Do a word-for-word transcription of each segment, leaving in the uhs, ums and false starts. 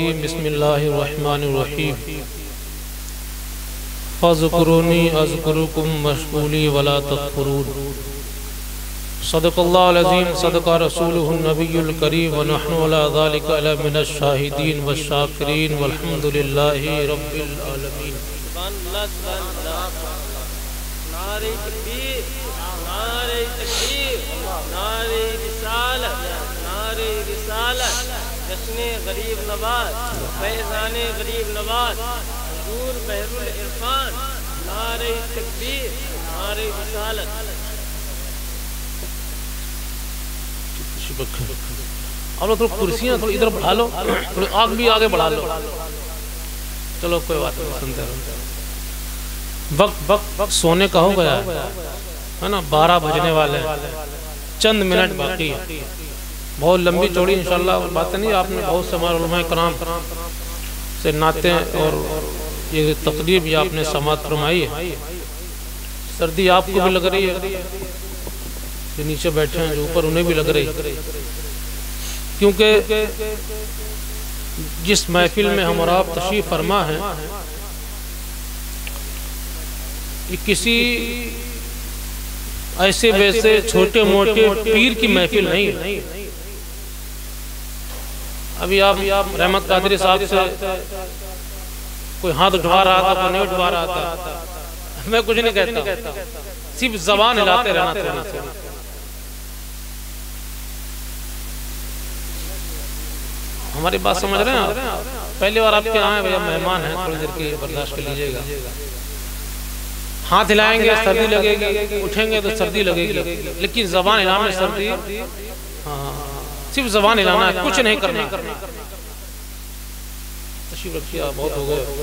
الرجیم بسم اللہ الرحمن الرحیم فاذکرونی اذکرکم واشکروا ولا تکفرون صدق اللہ العظیم صدق رسولہ النبی الکریم ونحن علی ذلک من الشاہدین والشاکرین والحمد للہ رب العالمین. سبحان اللہ سبحان اللہ. نعرہ تکبیر نعرہ تکبیر نعرہ رسالت نعرہ رسالت جشن غریب نواز فیضان غریب نواز حضور بحر العرفان نعرہ تکبیر نعرہ رسالت. اب لوگ تھوڑی کرسیاں تھوڑی ادھر بڑھا لو, تھوڑی آگ بھی آگے بڑھا لو. چلو کوئی بات نہیں, سنتے رہو. وقت وقت سونے کا ہو گیا ہے نا, بارہ بجنے والے چند منٹ باقی ہے. بہت لمبی چوڑی انشاءاللہ باتیں نہیں, آپ نے بہت سے ہمارے علماء کرام سے نعتیں اور یہ تقریر بھی آپ نے سماعت فرمائی ہے. سردی آپ کو بھی لگ رہی ہے, جو نیچے بیٹھے ہیں جو اوپر انہیں بھی لگ رہی ہے, کیونکہ جس محفل میں ہم اور آپ تشریف فرما ہیں یہ کسی ایسے ویسے چھوٹے موٹے پیر کی محفل نہیں ہے. ابھی آپ رحمت قادری صاحب سے کوئی ہاتھ اٹھوا رہا تھا, کوئی نہیں اٹھوا رہا تھا, میں کچھ نہیں کہتا, صرف زبان ہلاتے رہنا تھا. ہماری بات سمجھ رہے ہیں آپ؟ پہلی بار آپ کے آئے ہیں, مہمان ہیں, تھوڑی دیر کی برداشت کر لیجئے گا. ہاتھ ہلائیں گے سردی لگے گی, اٹھیں گے تو سردی لگے گی, لیکن زبان ہلانے میں سردی, صرف زبان ہلانا ہے, کچھ نہیں کرنا. تشریف رکھیے, بہت ہو گئے.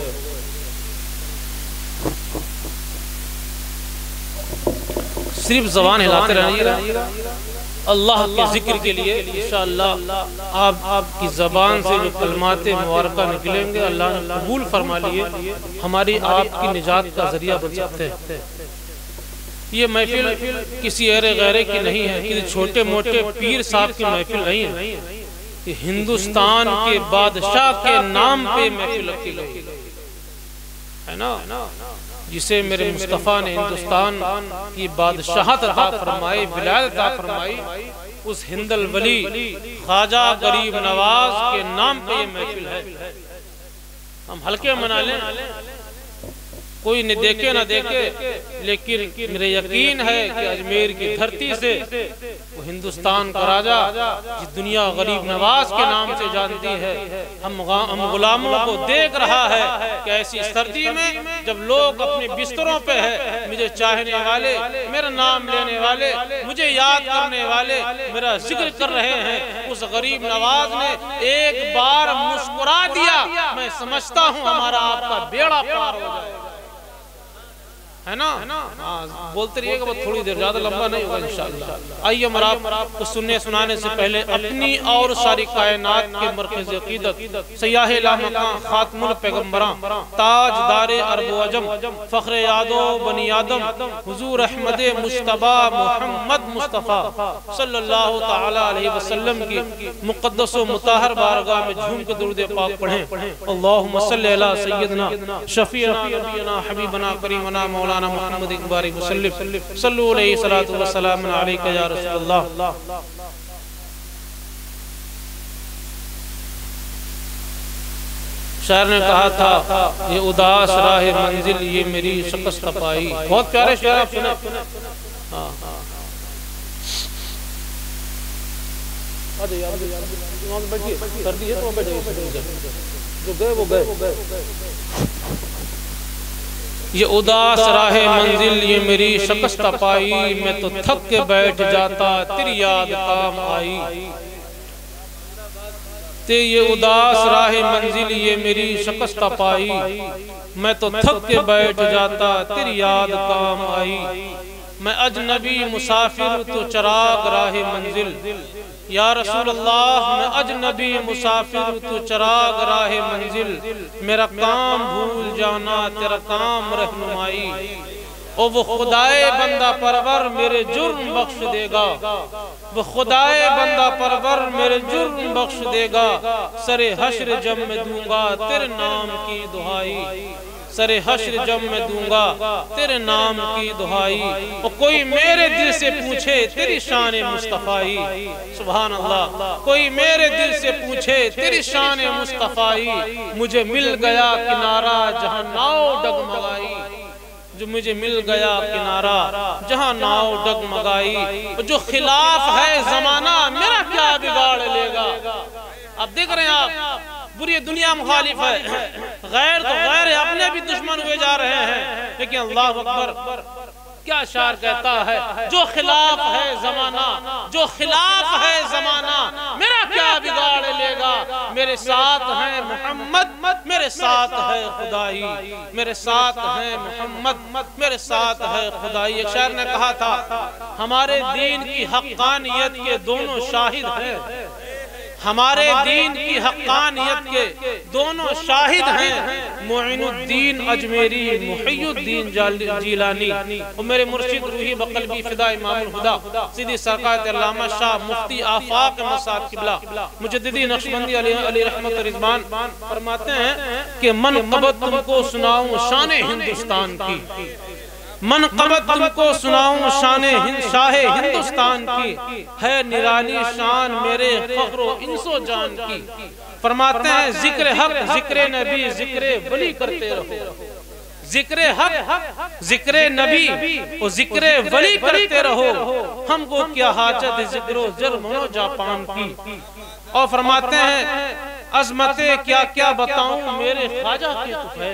صرف زبان ہلاتے رہیے گا اللہ کے ذکر کے لیے. انشاءاللہ آپ آپ کی زبان سے جو کلمات مبارکہ نکلیں گے اللہ نے قبول فرما لیے, ہماری آپ کی نجات کا ذریعہ بن سکتے ہیں. یہ محفل کسی ایرے غیرے کی نہیں ہے, کسی چھوٹے موٹے پیر صاحب کی محفل نہیں ہے. یہ ہندوستان کے بادشاہ کے نام پہ محفل رکھی گئی ہے نا, جسے میرے مصطفیٰ نے ہندوستان کی بادشاہت عطا فرمائی, ولایت عطا فرمائی, اس ہند الولی خواجہ غریب نواز کے نام پہ یہ محفل ہے. ہم ہلکے منا لیں, کوئی نہ دیکھے نہ دیکھے, لیکن میرے یقین ہے کہ اجمیر کی دھرتی سے وہ ہندوستان کا راجہ جس دنیا غریب نواز کے نام سے جانتی ہے, ہم غلاموں کو دیکھ رہا ہے کہ ایسی سردی میں جب لوگ اپنے بستروں پہ ہے, مجھے چاہنے والے, میرا نام لینے والے, مجھے یاد کرنے والے میرا ذکر کر رہے ہیں, اس غریب نواز نے ایک بار مسکرا دیا, میں سمجھتا ہوں ہمارا آپ کا بیڑا پار ہو جائے گا, ہے نا. بولتے رہیے گا, بہت تھوڑی دیر, زیادہ لمبا نہیں ہوگا انشاءاللہ. آئیے ہم آپ کو سننے سنانے سے پہلے اپنی اور ساری کائنات کے مرکز عقیدت, سیاہ لامکان, خاتم الپیغمبران, تاج دار عرب و عجم, فخر یادو بنی آدم, حضور احمد مصطفیٰ محمد مصطفیٰ صلی اللہ تعالی علیہ وسلم کی مقدس و مطہر بارگاہ میں جھوم کے درود پاک پڑھیں. اللہم صلی علی سیدنا شفیعنا نبینا حبیبنا کریمنا مولانا محمد اکباری وسلم, صلو علیہ الصلوۃ والسلام علیکہ یا رسول اللہ. شاعر نے کہا تھا یہ اداس راہ منزل یہ میری شکست پائی. بہت پیارے شعر آپ سنے. سردی ہے تو بیٹھے, جو گئے وہ گئے. یہ اداس راہ منزل یہ میری شکست پائی, میں تو تھک کے بیٹھ جاتا تیری یاد کام آئی. تے یہ اداس راہ منزل یہ میری شکست پائی, میں تو تھک کے بیٹھ جاتا تیری یاد کام آئی. میں اجنبی مسافر تو چراغ راہ منزل, یا رسول اللہ میں اجنبی مسافر تو چراغ راہ منزل, میرا کام بھول جانا تیرا کام رہنمائی. او وہ خدائے بندہ پرور میرے جرم بخش دے گا, وہ خدائے بندہ پرور میرے جرم بخش دے گا، سر حشر جب میں دوں گا تیرے نام کی دہائی، سر حشر جب میں دوں گا تیرے نام کی دہائی، اور کوئی میرے دل سے پوچھے تیری شان مصطفی، سبحان اللہ، کوئی میرے دل سے پوچھے تیری شان مصطفی، مجھے مل گیا کنارہ جہاں ناؤ ڈگمگائی، جو مجھے مل گیا کنارہ جہاں ناؤ ڈگمگائی، جو خلاف ہے زمانہ میرا کیا بگاڑ لے گا۔ اب دیکھ رہے ہیں آپ، پوری دنیا مخالف ہے، غیر تو غیر ہے، اپنے بھی دشمن ہوئے جا رہے ہیں، لیکن اللہ اکبر کیا شعر کہتا ہے، جو خلاف ہے زمانہ، جو خلاف ہے زمانہ میرا کیا بگاڑ لے گا، میرے ساتھ ہیں محمد، میرے ساتھ ہے خدائی، میرے ساتھ ہیں محمد، میرے ساتھ ہے خدائی۔ ایک شاعر نے کہا تھا، ہمارے دین کی حقانیت کے دونوں شاہد ہیں، ہمارے دین کی حقانیت کے دونوں شاہد ہیں، معین الدین اجمیری، محی الدین جیلانی، اور میرے مرشد روحی بقلبی فدا امام الہدا سیدی سرکار علامہ شاہ مفتی آفاق مصعب قبلہ مجددی نقشبندی علی رحمت رضوان فرماتے ہیں کہ منقبت تم کو سناؤں شان ہندوستان کی، منقبت تم کو سناؤں شان شاہ ہندوستان کی، ہے نرالی شان میرے فخر و انس و جان کی۔ فرماتے ہیں ذکر حق ذکر نبی ذکر ولی کرتے رہو، ذکر حق ذکر نبی اور ذکر ولی کرتے رہو، ہم کو کیا حاجت ذکر و جرمن و جاپان کی۔ اور فرماتے ہیں عظمتیں کیا کیا بتاؤں میرے خواجہ کے طفیل،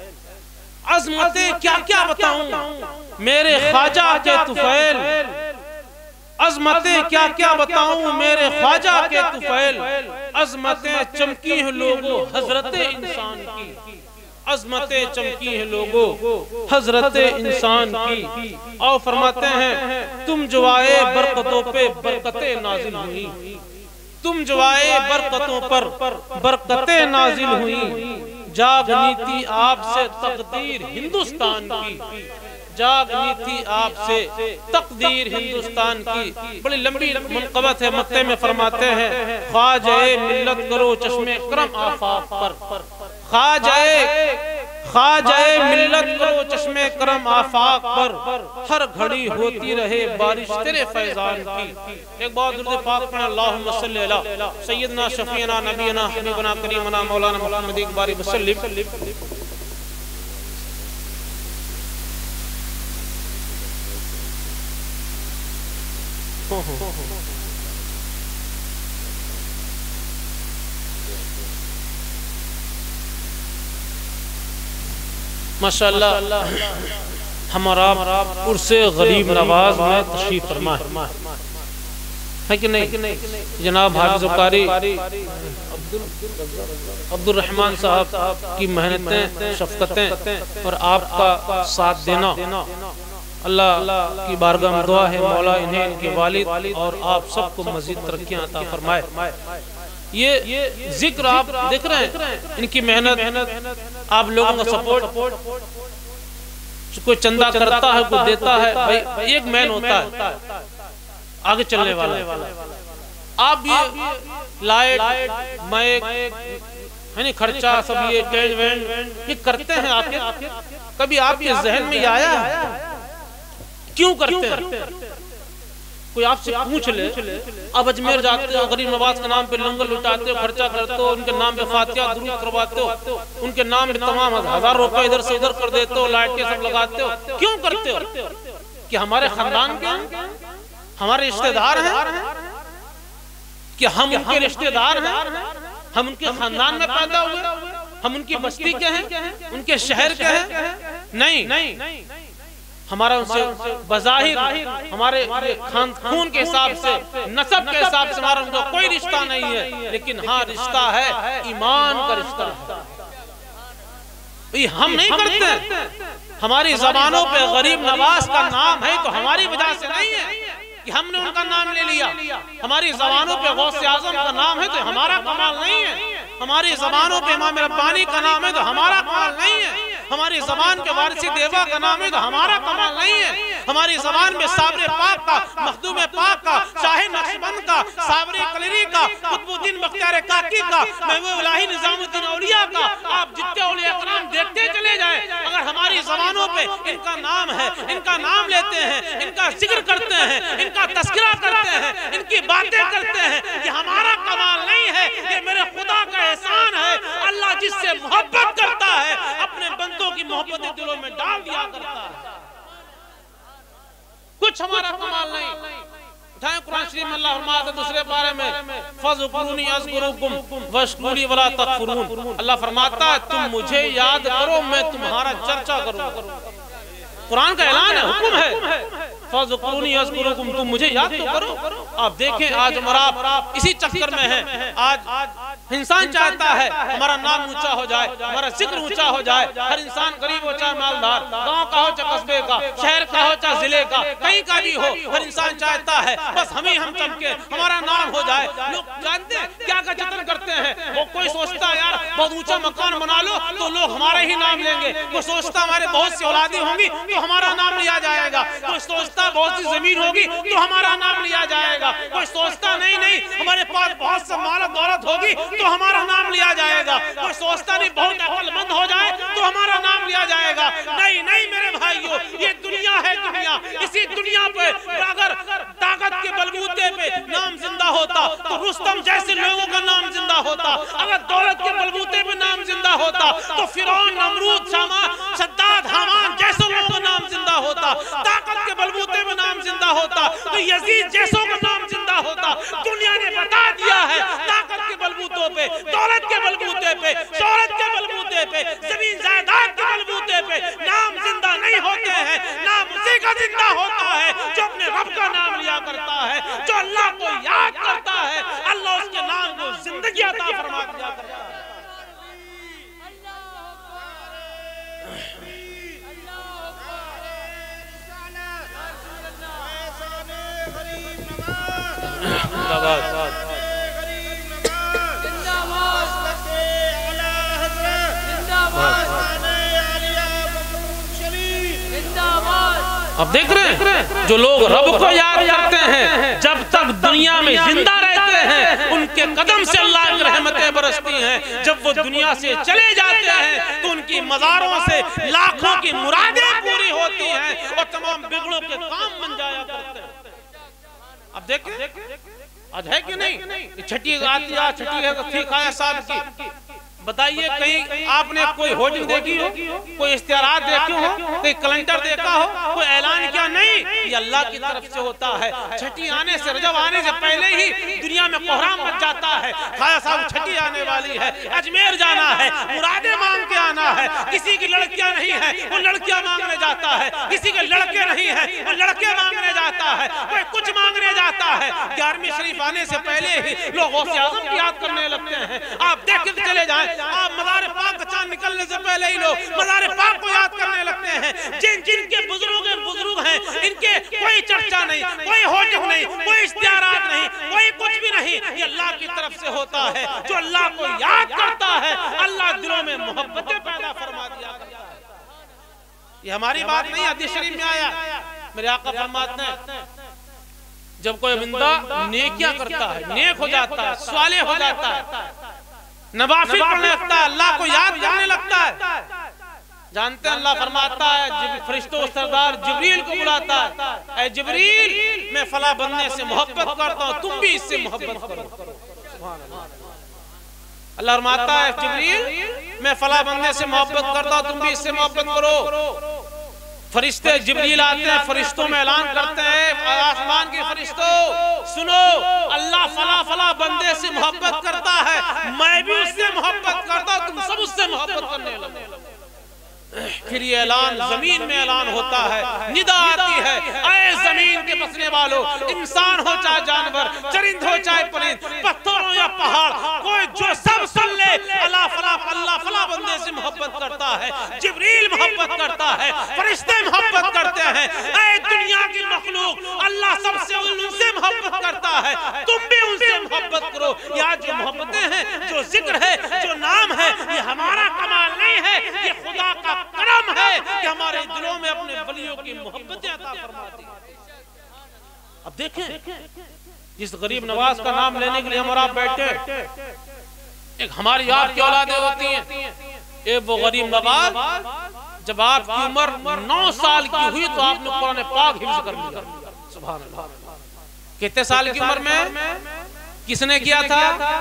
عظمتیں کیا کیا بتاؤں میرے خواجہ کے طفیل، عظمتیں کیا کیا بتاؤں میرے خواجہ کے طفیل، عظمتیں چمکی ہیں لوگو حضرت انسان کی، عظمتیں چمکی ہیں لوگو حضرت انسان کی۔ اور فرماتے ہیں تم جو آئے برکتوں پہ برکتیں نازل ہوئی، تم جو آئے برکتوں پر برکتیں نازل ہوئی، جاگنی تھی آپ سے تقدیر ہندوستان کی، جاگنی تھی آپ سے تقدیر ہندوستان کی۔ بڑی لمبی منقبت ہے، مقطع میں فرماتے ہیں خواجہ ملت کرو چشم کرم آفاق پر، خواجہ خواجہ ملت کرو چشم کرم آفاق پر، ہر گھڑی ہوتی رہے بارش تیرے فیضان کی۔ ایک بہت درود پاک پڑھیں، اللہم صلی علی سیدنا شفیعنا نبینا حبیبنا کریمنا مولانا محمد اقبال وسلم۔ ماشاءاللہ ہمارا عرس غریب نواز میں تشریف فرما ہے کہ نہیں؟ جناب حافظ قاری عبد الرحمن صاحب کی محنتیں، شفقتیں اور آپ کا ساتھ دینا، اللہ کی بارگاہ میں دعا ہے مولا انہیں ان کے والد اور آپ سب کو مزید ترقیاں عطا فرمائے۔ یہ ذکر آپ دیکھ رہے ہیں، ان کی محنت، آپ لوگوں کا سپورٹ، کوئی چندہ کرتا ہے کوئی دیتا ہے، بھائی ایک مین ہوتا ہے آگے چلنے والا، آپ یہ لائٹ مائک یعنی خرچہ سب یہ کیج وینڈ یہ کرتے ہیں، آپ کے کبھی آپ کے ذہن میں یہ آیا ہے کیوں کرتے ہیں؟ کوئی آپ سے پوچھ لے، اب اجمیر جاتے ہو غریب نواز کے نام پہ لنگر لٹاتے ہو، خرچہ کرتے ہو، ان کے نام پہ فاتحہ درود کرواتے ہو، ان کے نام پہ تمام ہزار روپے ادھر سے ادھر کر دیتے ہو، لائٹ کے سب لگاتے ہو، کیوں کرتے ہو؟ کہ ہمارے خاندان کے ہیں، ہمارے رشتہ دار ہیں، کہ ہم ان کے رشتہ دار ہیں، ہم ان کے خاندان میں پیدا ہوئے، ہم ان کی بستی کے ہیں، ان کے شہر کے ہیں؟ نہیں، ہمارا ان سے بظاہر ہمارے خون کے حساب سے، نسب کے حساب سے ہمارا ان کا کوئی رشتہ نہیں ہے، لیکن ہاں رشتہ ہے ایمان کا رشتہ ہے۔ یہ ہم نہیں کرتے، ہماری زبانوں پہ غریب نواز کا نام ہے تو ہماری وجہ سے نہیں ہے کہ ہم نے ان کا نام لے لیا، ہماری زبانوں پہ غوث اعظم کا نام ہے تو ہمارا کمال نہیں ہے، ہماری زبانوں پہ امام ربانی کا نام ہے تو ہمارا کمال نہیں ہے، ہماری زبان کے وارث دیوا کا نام ہے تو ہمارا کمال نہیں ہے، ہماری زبان میں صابر پاک کا، مخدوم پاک کا، شاہ نقشبند کا، صابر قلری کا، قطب الدین بختیار کاکی کا، محبوب الہی نظام الدین اولیاء کا، آپ جتنے اولیاء کرام دیکھتے چلے جائیں، اگر ہماری زبانوں پہ ان کا نام ہے، ان کا نام لیتے ہیں، ان کا ذکر کرتے ہیں، ان کا تذکرہ کرتے ہیں، ان کی باتیں کرتے ہیں، یہ ہمارا کمال نہیں ہے، یہ میرے خدا کا احسان ہے۔ اللہ جس سے محبت کرتا ہے اپنے بندوں کی محبت دلوں میں ڈال دیا کرتا ہے، کچھ ہمارا کمال نہیں۔ اٹھائیں قرآن شریف میں اللہ فرماتا ہے دوسرے بارے میں فَذْكُرُونِي أَذْكُرُكُمْ وَاشْكُرُونِي وَلَا تَكْفُرُونَ، اللہ فرماتا ہے تم مجھے یاد کرو میں تمہارا چرچا کروں۔ قرآن کا اعلان ہے، حکم ہے، فَذْكُرُونِي أَذْكُرُكُمْ، تم مجھے یاد تو کرو۔ آپ دیکھیں آج ہمارا اسی چکر میں ہے، آج انسان چاہتا ہے ہمارا نام اونچا ہو جائے، ہمارا ذکر اونچا ہو جائے، ہر انسان غریب ہو چاہے مالدار، گاؤں کا ہو چاہے قصبے کا، شہر کا ہو چاہے ضلع کا، کہیں کا بھی ہو، ہر انسان چاہتا ہے بس ہم ہی ہم چمکے، ہمارا نام ہو جائے۔ لوگ جانتے ہیں کیا کا جتن کرتے ہیں، وہ کوئی سوچتا ہے یار بہت اونچا مکان بنا لو تو لوگ ہمارے ہی نام لیں گے، کوئی سوچتا ہمارے بہت سی اولادیں ہوں گی تو ہمارا نام لیا جائے گا، کوئی سوچتا بہت سی زمین ہوگی تو ہمارا نام لیا جائے گا، کوئی سوچتا نہیں نہیں ہمارے پاس بہت سے مال و دولت ہوگی تو ہمارا نام لیا جائے گا، کوئی سوچتا نہیں بہت عقل مند ہو جائے تو ہمارا نام لیا جائے گا۔ نہیں نہیں میرے بھائیو، یہ دنیا ہے دنیا، اسی دنیا پہ اگر طاقت کے بلبوتے پہ نام زندہ ہوتا تو رستم جیسے لوگوں کا نام زندہ ہوتا، اگر دولت کے بلبوتے پہ نام زندہ ہوتا تو فرعون، نمرود، شداد، حامان جیسے لوگوں کا نام زندہ ہوتا، طاقت کے بلبوتے پہ نام زندہ ہوتا تو یزید جیسوں کا نام زندہ ہوتا۔ دنیا نے بتا دیا ہے طاقت کے بلبوتوں پہ، دولت کے بلبوتے پہ، شہرت کے بلبوتے پہ، زمین جائیداد کے بلبوتے پہ نام زندہ نہیں ہوتے ہیں، نام اسی کا زندہ ہوتا ہے جو اپنے رب کا نام لیا کرتا ہے، جو اللہ کو یاد کرتا ہے، اللہ اس کے نام کو زندگی عطا فرما دیا کرتا ہے۔ اب دیکھ رہے ہیں جو لوگ رب کو یاد کرتے ہیں جب تک دنیا میں زندہ رہتے ہیں ان کے قدم سے اللہ کی رحمتیں برستی ہیں، جب وہ دنیا سے چلے جاتے ہیں تو ان کی مزاروں سے لاکھوں کی مرادیں پوری ہوتی ہیں اور تمام بگڑوں کے کام بن جایا کرتے ہیں۔ اب دیکھیں آج ہے کہ نہیں، چھٹی آتی ہے، چھٹی ہے تھی خواجہ صاحب کی، بتائیے کہیں آپ نے کوئی ہوجن دیکھی ہو، کوئی اشتہارات دیکھے ہو، کوئی کلنڈر دیکھا ہو، کوئی اعلان کیا؟ نہیں، یہ اللہ کی طرف سے ہوتا ہے۔ چھٹی آنے سے، رجب آنے سے پہلے ہی دنیا میں کوہرام مچ جاتا ہے، خواجہ صاحب چھٹی آنے والی ہے، اجمیر جانا ہے، مرادیں مانگ کے آنا ہے، کسی کی لڑکیاں نہیں ہیں وہ لڑکیاں مانگنے جاتا ہے، کسی کے لڑکے نہیں ہیں وہ لڑکے مانگنے جاتا ہے، کوئی کچھ مانگنے جاتا ہے۔ گیارہویں شریف آنے سے پہلے ہی لوگ غوث اعظم کی یاد کرنے لگتے ہیں۔ آپ دیکھتے چلے جائیں، آپ مزار پاک کا چاند نکلنے سے پہلے ہی لوگ مزار پاک کو یاد کرنے لگتے ہیں۔ جن جن کے بزرگ بزرگ ہیں ان کے کوئی چرچا نہیں، کوئی ہوجن نہیں، کوئی اشتہارات نہیں، کوئی کچھ بھی نہیں، یہ اللہ کی طرف سے ہوتا ہے۔ جو اللہ کو یاد کرتا ہے اللہ دلوں میں محبتیں پیدا فرما دیا کرتا ہے۔ یہ ہماری بات نہیں، حدیث شریف میں آیا، میرے آقا فرماتے ہیں جب کوئی بندہ نیکیاں کرتا ہے، نیک ہو جاتا ہے، صالح ہو جاتا ہے، نوافل پڑھنے لگتا ہے، اللہ کو یاد کرنے لگتا ہے، جانتے ہیں اللہ فرماتا ہے فرشتوں سردار جبریل کو بلاتا ہے، اے جبریل میں فلاں بندے سے محبت کرتا ہوں، تم بھی اس سے محبت کرو۔ اللہ فرماتا ہے جبریل میں فلاں بندے سے محبت کرتا ہوں، تم بھی اس سے محبت کرو۔ فرشتے جبریل آتے ہیں، فرشتوں میں اعلان کرتے ہیں، آسمان کے فرشتوں سنو، اللہ فلاں فلاں بندے سے محبت کرتا ہے، میں بھی اس سے محبت کرتا ہوں، تم سب اس سے محبت کرنے لگو۔ پھر یہ اعلان زمین میں اعلان ہوتا ہے، ندا آتی ہے، اے زمین کے بسنے والوں، انسان ہو چاہے جانور، چرند ہو چاہے پرند، پتھر ہو یا پہاڑ، کوئی جو سب سن لے اللہ فلاں اللہ فلاں بندے سے محبت کرتا ہے، جبریل محبت کرتا ہے، فرشتے محبت کرتے ہیں، اے دنیا کی مخلوق اللہ سب سے ان سے محبت کرتا ہے، تم بھی ان سے محبت کرو۔ یہ جو محبتیں ہیں، جو ذکر ہے، جو نام ہے، یہ ہمارا کمال نہیں ہے، یہ خدا کا کرم کرم ہے کہ ہمارے دلوں میں اپنے ولیوں کی محبتیں عطا فرماتی ہے۔ اب دیکھیں جس غریب نواز کا نام لینے کے لیے ہم اور آپ بیٹھے، ایک ہماری آپ کی اولادیں ہوتی ہیں، ایک وہ غریب نواز جب آپ کی عمر نو سال کی ہوئی تو آپ نے قرآن پاک حفظ کر لیا۔ سبحان اللہ، کتنے سال کی عمر میں کس نے کیا تھا؟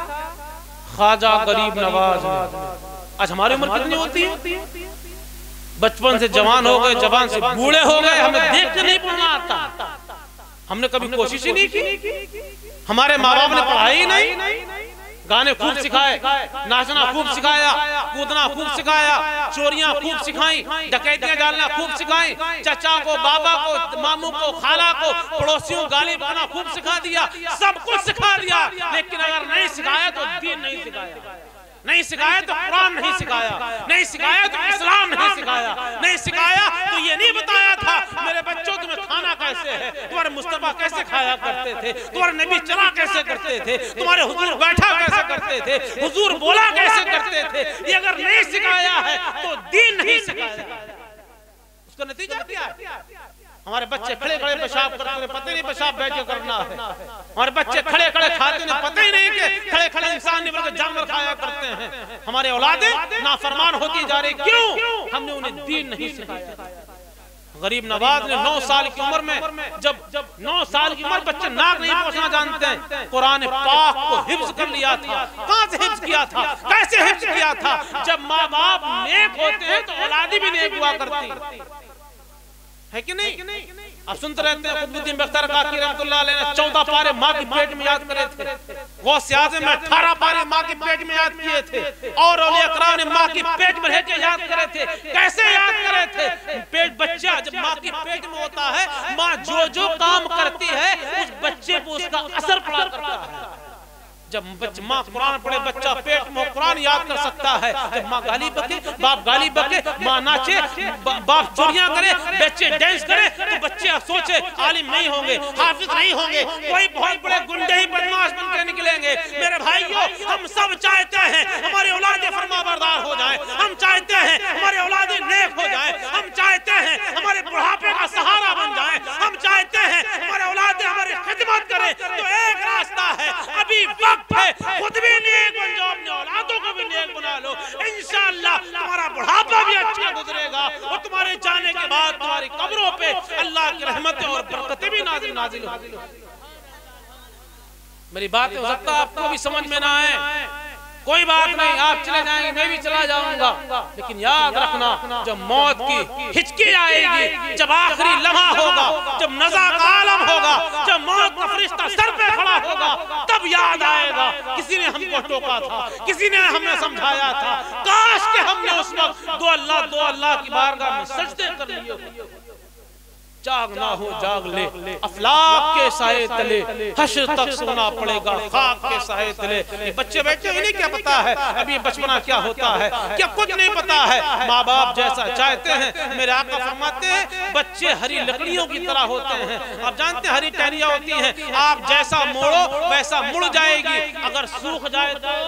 خواجہ غریب نواز نے۔ آج ہماری عمر کتنی ہوتی ہے؟ بچپن سے جوان ہو گئے، جوان سے بوڑھے ہو گئے، ہمیں دیکھ کے نہیں پڑھنا آتا، ہم نے کبھی کوشش ہی نہیں کی، ہمارے ماں باپ نے پڑھائی نہیں، گانے خوب سکھائے، ناچنا خوب سکھایا، کودنا خوب سکھایا، چوریاں خوب سکھائیں، ڈکیتیاں ڈالنا خوب سکھائیں، چچا کو، بابا کو، ماموں کو، خالہ کو، پڑوسیوں گالی بکنا خوب سکھا دیا، سب کچھ سکھا دیا، لیکن اگر نہیں سکھایا تو دین نہیں سکھایا، نہیں سکھایا تو قرآن نہیں سکھایا، نہیں سکھایا تو اسلام نہیں سکھایا، نہیں سکھایا تو یہ نہیں بتایا تھا میرے بچوں تمہیں کھانا کیسے ہے، تمہارے مصطفیٰ کیسے کھایا کرتے تھے، تمہارے نبی چلا کیسے کرتے تھے، تمہارے حضور بیٹھا کیسے کرتے تھے، حضور بولا کیسے کرتے تھے، یہ اگر نہیں سکھایا ہے تو دین نہیں سکھایا۔ اس کا نتیجہ کیا ہے؟ ہمارے بچے کھڑے کھڑے پیشاب کرتے ہیں، پتہ نہیں پیشاب بیٹھ کے کرنا ہے، ہمارے بچے کھڑے کھڑے کھاتے ہیں، پتہ ہی نہیں کہ کھڑے کھڑے انسان نہیں بلکہ جانور کھایا کرتے ہیں، ہمارے اولادیں نافرمان ہوتی جا رہی، کیوں؟ ہم نے انہیں دین نہیں سکھایا۔ غریب نواز نے نو سال کی عمر میں، جب نو سال کی عمر بچے ناک نہیں پہنچنا جانتے ہیں، قرآن پاک کو حفظ کر لیا تھا۔ کہاں سے حفظ کیا تھا؟ کیسے حفظ کیا تھا؟ جب ماں باپ نیک ہوتے ہیں تو اولادیں بھی نیک ہوا کرتی ہے کہ نہیں؟ آپ سنتے رہتے ہیں قطب الدین بختیار کاکی رحمت اللہ علیہ نے چودہ پارے ماں کی پیٹ میں یاد کرے تھے، غوث اعظم میں اٹھارہ پارے ماں کی پیٹ میں یاد کیے تھے، اور اولیاء کرام نے ماں کی پیٹ میں رہ کے یاد کرے تھے۔ کیسے یاد کرے تھے؟ پیٹ بچہ جب ماں کی پیٹ میں ہوتا ہے، ماں جو جو کام کرتی ہے اس بچے کو اس کا اثر پڑا کرتا ہے۔ جب ماں قرآن پڑھے بچہ پیٹ میں قرآن یاد کر سکتا ہے، جب ماں گالی بکے، باپ گالی بکے، ماں ناچے، باپ چوریاں کرے، بچے ڈینس کرے تو بچے سوچے عالم نہیں ہوں گے، حافظ نہیں ہوں گے، کوئی بہت بڑے گنڈے ہی بدماش بن کے نکلیں گے۔ میرے بھائیوں، ہم سب چاہتے ہیں ہماری اولادیں فرما بردار ہو جائیں، ہم چاہتے ہیں ہماری اولادیں نیک ہو جائیں، ہم چاہتے ہیں ہمارے بڑھاپے کا سہارا بن جائیں، ہم چاہتے ہیں ہمارے اولادیں ہماری خدمت کریں۔ تو ایک راستہ ہے، ابھی وقت ہے، خود بھی نیک بن جاؤ، اپنے اولادوں کو بھی نیک بنا لو، انشاءاللہ تمہارا بڑھاپا بھی اچھا گزرے گا، اور تمہارے جانے کے بعد تمہاری قبروں پہ اللہ کی رحمتیں اور برکتیں بھی نازل نازل ہوں۔ میری بات ہو سکتا ہے آپ کو بھی سمجھ میں نہ آئے، کوئی بات نہیں، آپ چلے جائیں گے، میں بھی چلا جاؤں گا، لیکن یاد رکھنا جب موت کی ہچکی آئے گی، جب آخری لمحہ ہوگا، جب نزا کا عالم ہوگا، جب موت کا فرشتہ سر پہ کھڑا ہوگا، تب یاد آئے گا کسی نے ہم کو ٹوکا تھا، کسی نے ہمیں سمجھایا تھا، کاش کہ ہم نے اس وقت دو اللہ دو اللہ کی بارگاہ میں سجدے کر لیے ہوتے۔ جاگ نہ ہو جاگ لے، افلاک کے سائے تلے حشر تک سونا پڑے گا، خاک کے سائے تلے۔ یہ بچے بیٹھے انہیں کیا پتا ہے ابھی بچپنا کیا ہوتا ہے، کیا کچھ نہیں پتا ہے۔ ماں باپ جیسا چاہتے ہیں، میرے آقا فرماتے ہیں بچے ہری لکڑیوں کی طرح ہوتے ہیں۔ آپ جانتے ہیں ہری ٹہنیاں ہوتی ہیں، آپ جیسا موڑو ویسا مڑ جائے گی، اگر سوکھ جائے تو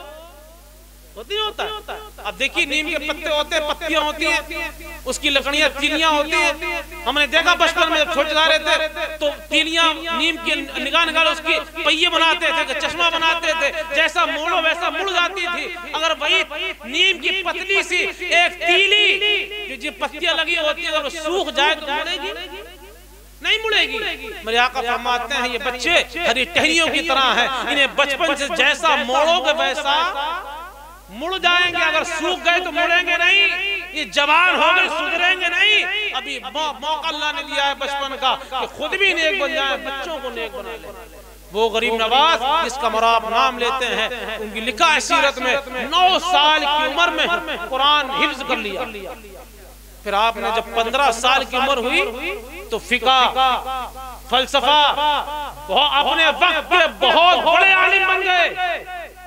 ہوتی ہوتا ہے۔ اب دیکھیے نیم کے پتے ہوتے ہیں، پتیاں ہوتی ہیں، اس کی لکڑیاں تیلیاں ہوتی ہیں۔ ہم نے دیکھا بچپن میں جب چھوٹے دارے تھے تو تیلیاں نیم کی نگاہ نگاہ اس کی پہیے بناتے تھے، چشمہ بناتے تھے، جیسا موڑو ویسا مڑ جاتی تھی۔ اگر وہی نیم کی پتلی سی ایک تیلی جو پتیاں لگی ہوتی ہیں اگر وہ سوکھ جائے تو مڑے گی نہیں مڑے گی۔ میرے آقا فرماتے ہیں یہ بچے ہری ٹہنیوں کی طرح ہیں، انہیں بچپن سے جیسا موڑو گے ویسا مڑ جائیں گے، اگر سوکھ گئے تو مڑیں گے نہیں، یہ جوان ہو گئے سدھریں گے نہیں۔ ابھی موقع اللہ نے دیا ہے بچپن کا کہ خود بھی نیک بن جائیں، بچوں کو نیک بنا لیں۔ وہ غریب نواز جس کا مراب نام لیتے ہیں، ان کی لکھا ہے سیرت میں نو سال کی عمر میں قرآن حفظ کر لیا۔ پھر آپ نے جب پندرہ سال کی عمر ہوئی تو فقہ، فلسفہ، اپنے وقت کے بہت بڑے عالم بن گئے۔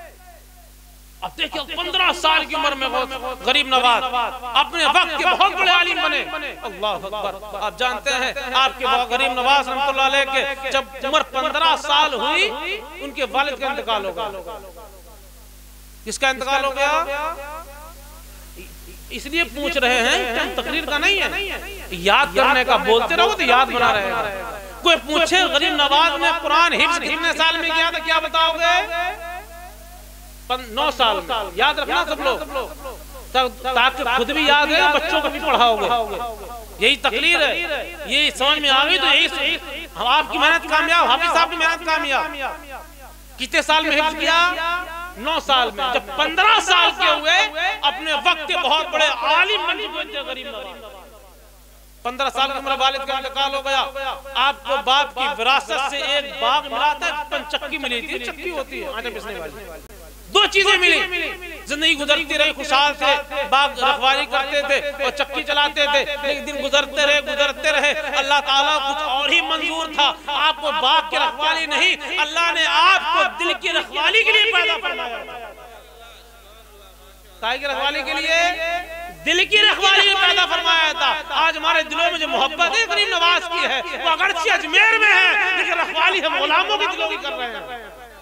اب دیکھیں پندرہ سال کی عمر میں غریب نواز اپنے وقت کے بہت بڑے عالم بنے۔ اللہ اکبر۔ آپ جانتے ہیں آپ کے غریب نواز رحمت اللہ علیہ کے جب عمر پندرہ سال ہوئی ان کے والد کا انتقال ہو گیا۔ کس کا انتقال ہو گیا؟ اس لیے پوچھ رہے ہیں، تقریر کا نہیں ہے، یاد کرنے کا، بولتے رہو تو یاد بنا رہے گا۔ کوئی پوچھے غریب نواز نے قرآن حفظ کتنے سال میں کیا تھا، کیا بتاؤ گے؟ نو سال میں۔ یاد رکھنا سب لوگ، تاکہ خود بھی یاد ہے، بچوں کو بھی پڑھاؤ گے۔ یہی تقریر ہے، یہی سمجھ میں آگئی تو یہی آپ کی محنت کامیاب، حافظ صاحب کی محنت کامیاب۔ کتنے سال میں حفظ کیا؟ نو سال میں۔ جب پندرہ سال کے ہوئے اپنے وقت کے بہت بڑے عالم بن چکے تھے غریب نواز۔ پندرہ سال کی عمر والد کا انتقال ہو گیا، آپ کو باپ کی وراثت سے ایک باغ ملا تھا، پنچکی ملی تھی، چکی ہوتی ہے آٹے پسنے والی، دو چیزیں ملی۔ زندگی گزرتی رہی، خوشحال تھے، باغ رکھوالی کرتے تھے اور چکی چلاتے تھے، لیکن دن گزرتے رہے گزرتے رہے اللہ تعالیٰ کچھ اور ہی منظور تھا۔ آپ کو باغ کی رکھوالی نہیں، اللہ نے آپ کو دل کی رکھوالی کے لیے پیدا فرمایا۔ کائے کی رکھوالی کے لیے؟ دل کی رکھوالی میں پیدا فرمایا تھا۔ آج ہمارے دلوں میں جو محبت ہے غریب نواز کی ہے، وہ اگرچہ اجمیر میں ہے لیکن رکھوالی ہم غلاموں کی دلوں کی کر رہے ہیں۔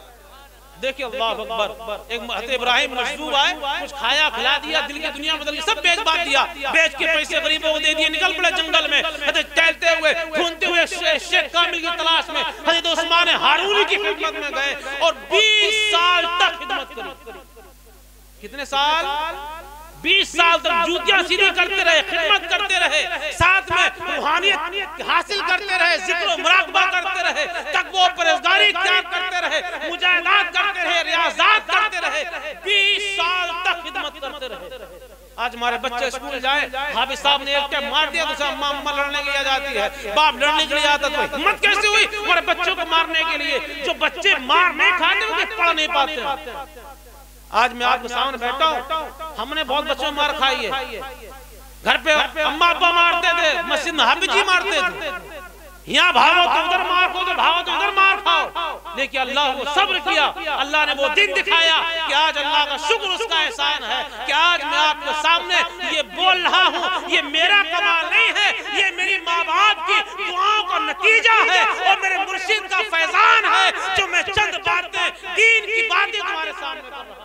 دیکھیں اللہ اکبر، ایک حضرت ابراہیم مجذوب آئے، کچھ کھایا کھلا دیا، دل کی دنیا بدل گئی، سب بیچ بات دیا، بیچ کے پیسے غریبوں کو دے دیے، نکل پڑے جنگل میں، حضرت ٹہلتے ہوئے ڈھونڈتے ہوئے شیخ کامل کی تلاش میں حضرت عثمان ہارونی کی خدمت میں گئے اور بیس سال تک خدمت کری۔ کتنے سال؟ بیس سال تک جوتیاں سیدھی کرتے رہے، خدمت کرتے رہے، ساتھ میں روحانیت حاصل کرتے رہے، ذکر و مراقبہ کرتے رہے، تقوی و پرہیزگاری اختیار کرتے رہے، مجاہدات کرتے رہے، ریاضات کرتے رہے، بیس سال تک خدمت کرتے رہے۔ آج ہمارے بچے اسکول جائیں، حافظ صاحب نے ایک ٹائم مار دیا تو اسے اماں اماں لڑنے کے لیے آ جاتی ہے، باپ لڑنے کے لیے آتا تو ہمت کیسے ہوئی ہمارے بچوں کو مارنے کے لیے؟ جو بچے مار نہیں کھاتے وہ پڑھ نہیں پاتے۔ آج میں آپ کے سامنے بیٹھا ہوں، ہم نے بہت بچوں مار کھائی ہے، گھر پہ اماں ابا مارتے تھے، مسجد میں حافظ جی مارتے تھے، یہاں بھاگو تو ادھر مار کھو تو بھاگو تو ادھر مار کھاؤ، لیکن اللہ کو صبر کیا، اللہ نے وہ دن دکھایا کہ آج اللہ کا شکر اس کا احسان ہے کہ آج میں آپ کے سامنے یہ بول رہا ہوں، یہ میرا کمال نہیں ہے، یہ میری ماں باپ کی دعاؤں کا نتیجہ ہے اور میرے مرشد کا فیضان ہے جو میں چند باتیں دین کی باتیں تمہارے سامنے کر رہا ہوں۔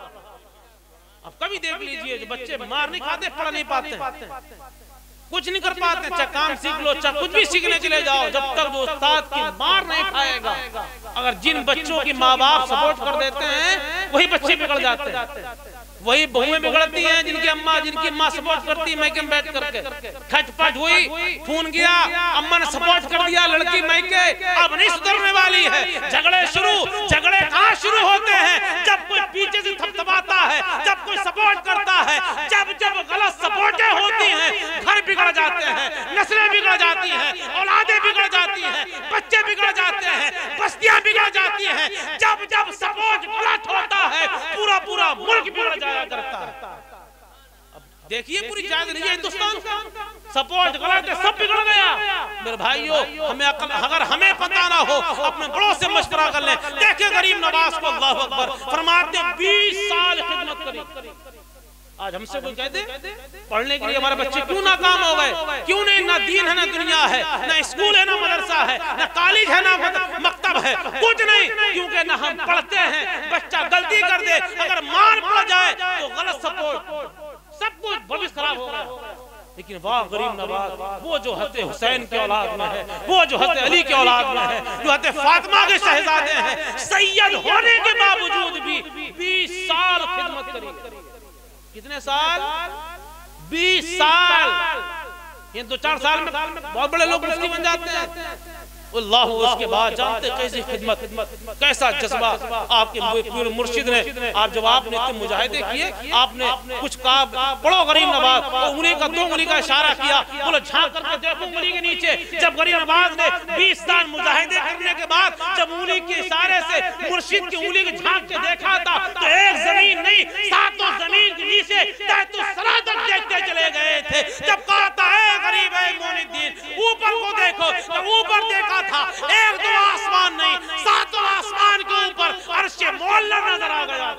اب کبھی دیکھ لیجئے جو بچے مار نہیں کھاتے، پڑھ نہیں پاتے، کچھ نہیں کر پاتے، چاہے کام سیکھ لو، چاہے کچھ بھی سیکھنے چلے جاؤ، جب تک جو استاد کی مار نہیں کھائے گا۔ اگر جن بچوں کی ماں باپ سپورٹ کر دیتے ہیں وہی بچے بگڑ جاتے ہیں، وہی بہویں بگڑتی ہیں جن کی اماں جن کی ماں سپورٹ کرتی میکے میں بیٹھ کر کے، کھٹ پٹ ہوئی، پھون گیا، اماں نے سپورٹ کر دیا، لڑکی میکے اب نہیں سدھرنے والی ہے، جھگڑے شروع، جھگڑے کہاں شروع ہوتے ہیں؟ جب کوئی پیچھے سے تھپتھپاتا ہے، جب کوئی سپورٹ کرتا ہے، جب جب غلط سپورٹیں ہوتی ہیں گھر بگڑ جاتے ہیں، نسلیں بگڑ جاتی ہیں، اولادیں بگڑ جاتی ہیں، بچے بگڑ جاتے ہیں، بستیاں بگڑ جاتی ہیں۔ جب جب سپورٹ غلط ہوتا ہے پورا پورا ملک بگڑ جایا کرتا ہے۔ اب دیکھیے پوری جائز نہیں ہے ہندوستان کا، سپورٹ غلط ہے، سب بگڑ گیا۔ میرے بھائیو، ہمیں اگر ہمیں پتہ نہ ہو اپنے بڑوں سے مشورہ کر لیں۔ دیکھیں غریب نواز کو، اللہ اکبر، فرماتے ہیں بیس سال خدمت کری۔ آج ہم سے کوئی کہہ دے پڑھنے کے لیے ہمارے بچے کیوں ناکام ہو گئے؟ کیوں نہیں؟ نہ دین ہے، نہ دنیا ہے، نہ اسکول ہے، نہ مدرسہ ہے، نہ کالج ہے، نہ مکتب ہے، کچھ نہیں، کیونکہ نہ ہم پڑھتے ہیں۔ بچہ غلطی کر دے، اگر مار پڑ جائے تو غلط سپورٹ، سب کچھ بھوش خراب ہو گیا۔ لیکن واہ غریب نواز، وہ جو حضرت حسین کی اولاد میں ہے، وہ جو حضرت علی کی اولاد میں ہے، جو حضرت فاطمہ کے شہزادے ہیں، سید ہونے کے باوجود بھی بیس سال خدمت کری۔ کتنے سال؟ بیس سال۔ یہ دو چار سال میں بہت بڑے لوگ مفتی بن جاتے ہیں۔ اللہ اس کے بعد جانتے کیسی خدمت، کیسا جذبہ آپ کے مرشد نے، آپ جب آپ نے اتنے مجاہدے کیے، آپ نے کچھ کہا پڑھو غریب نواز، اور انہیں کا دو انگلی کا اشارہ کیا، بولو جھانک کر کے دیکھو انگلی کے نیچے۔ جب غریب نواز نے بیس سال مجاہدے کرنے کے بعد جب انگلی کے اشارے سے مرشد کی انگلی کے جھانک کے دیکھا تھا تو ایک زمین نہیں، ساتوں زمین کے نیچے تحت الثری تک دیکھتے چلے گئے تھے۔ جب کہا تھا اے غریب اے معین الدین، اوپر کو دیکھو، جب اوپر دیکھا تھا ایک دو آسمان نہیں، ساتوں آسمان کے اوپر عرش معلی نظر آ گیا۔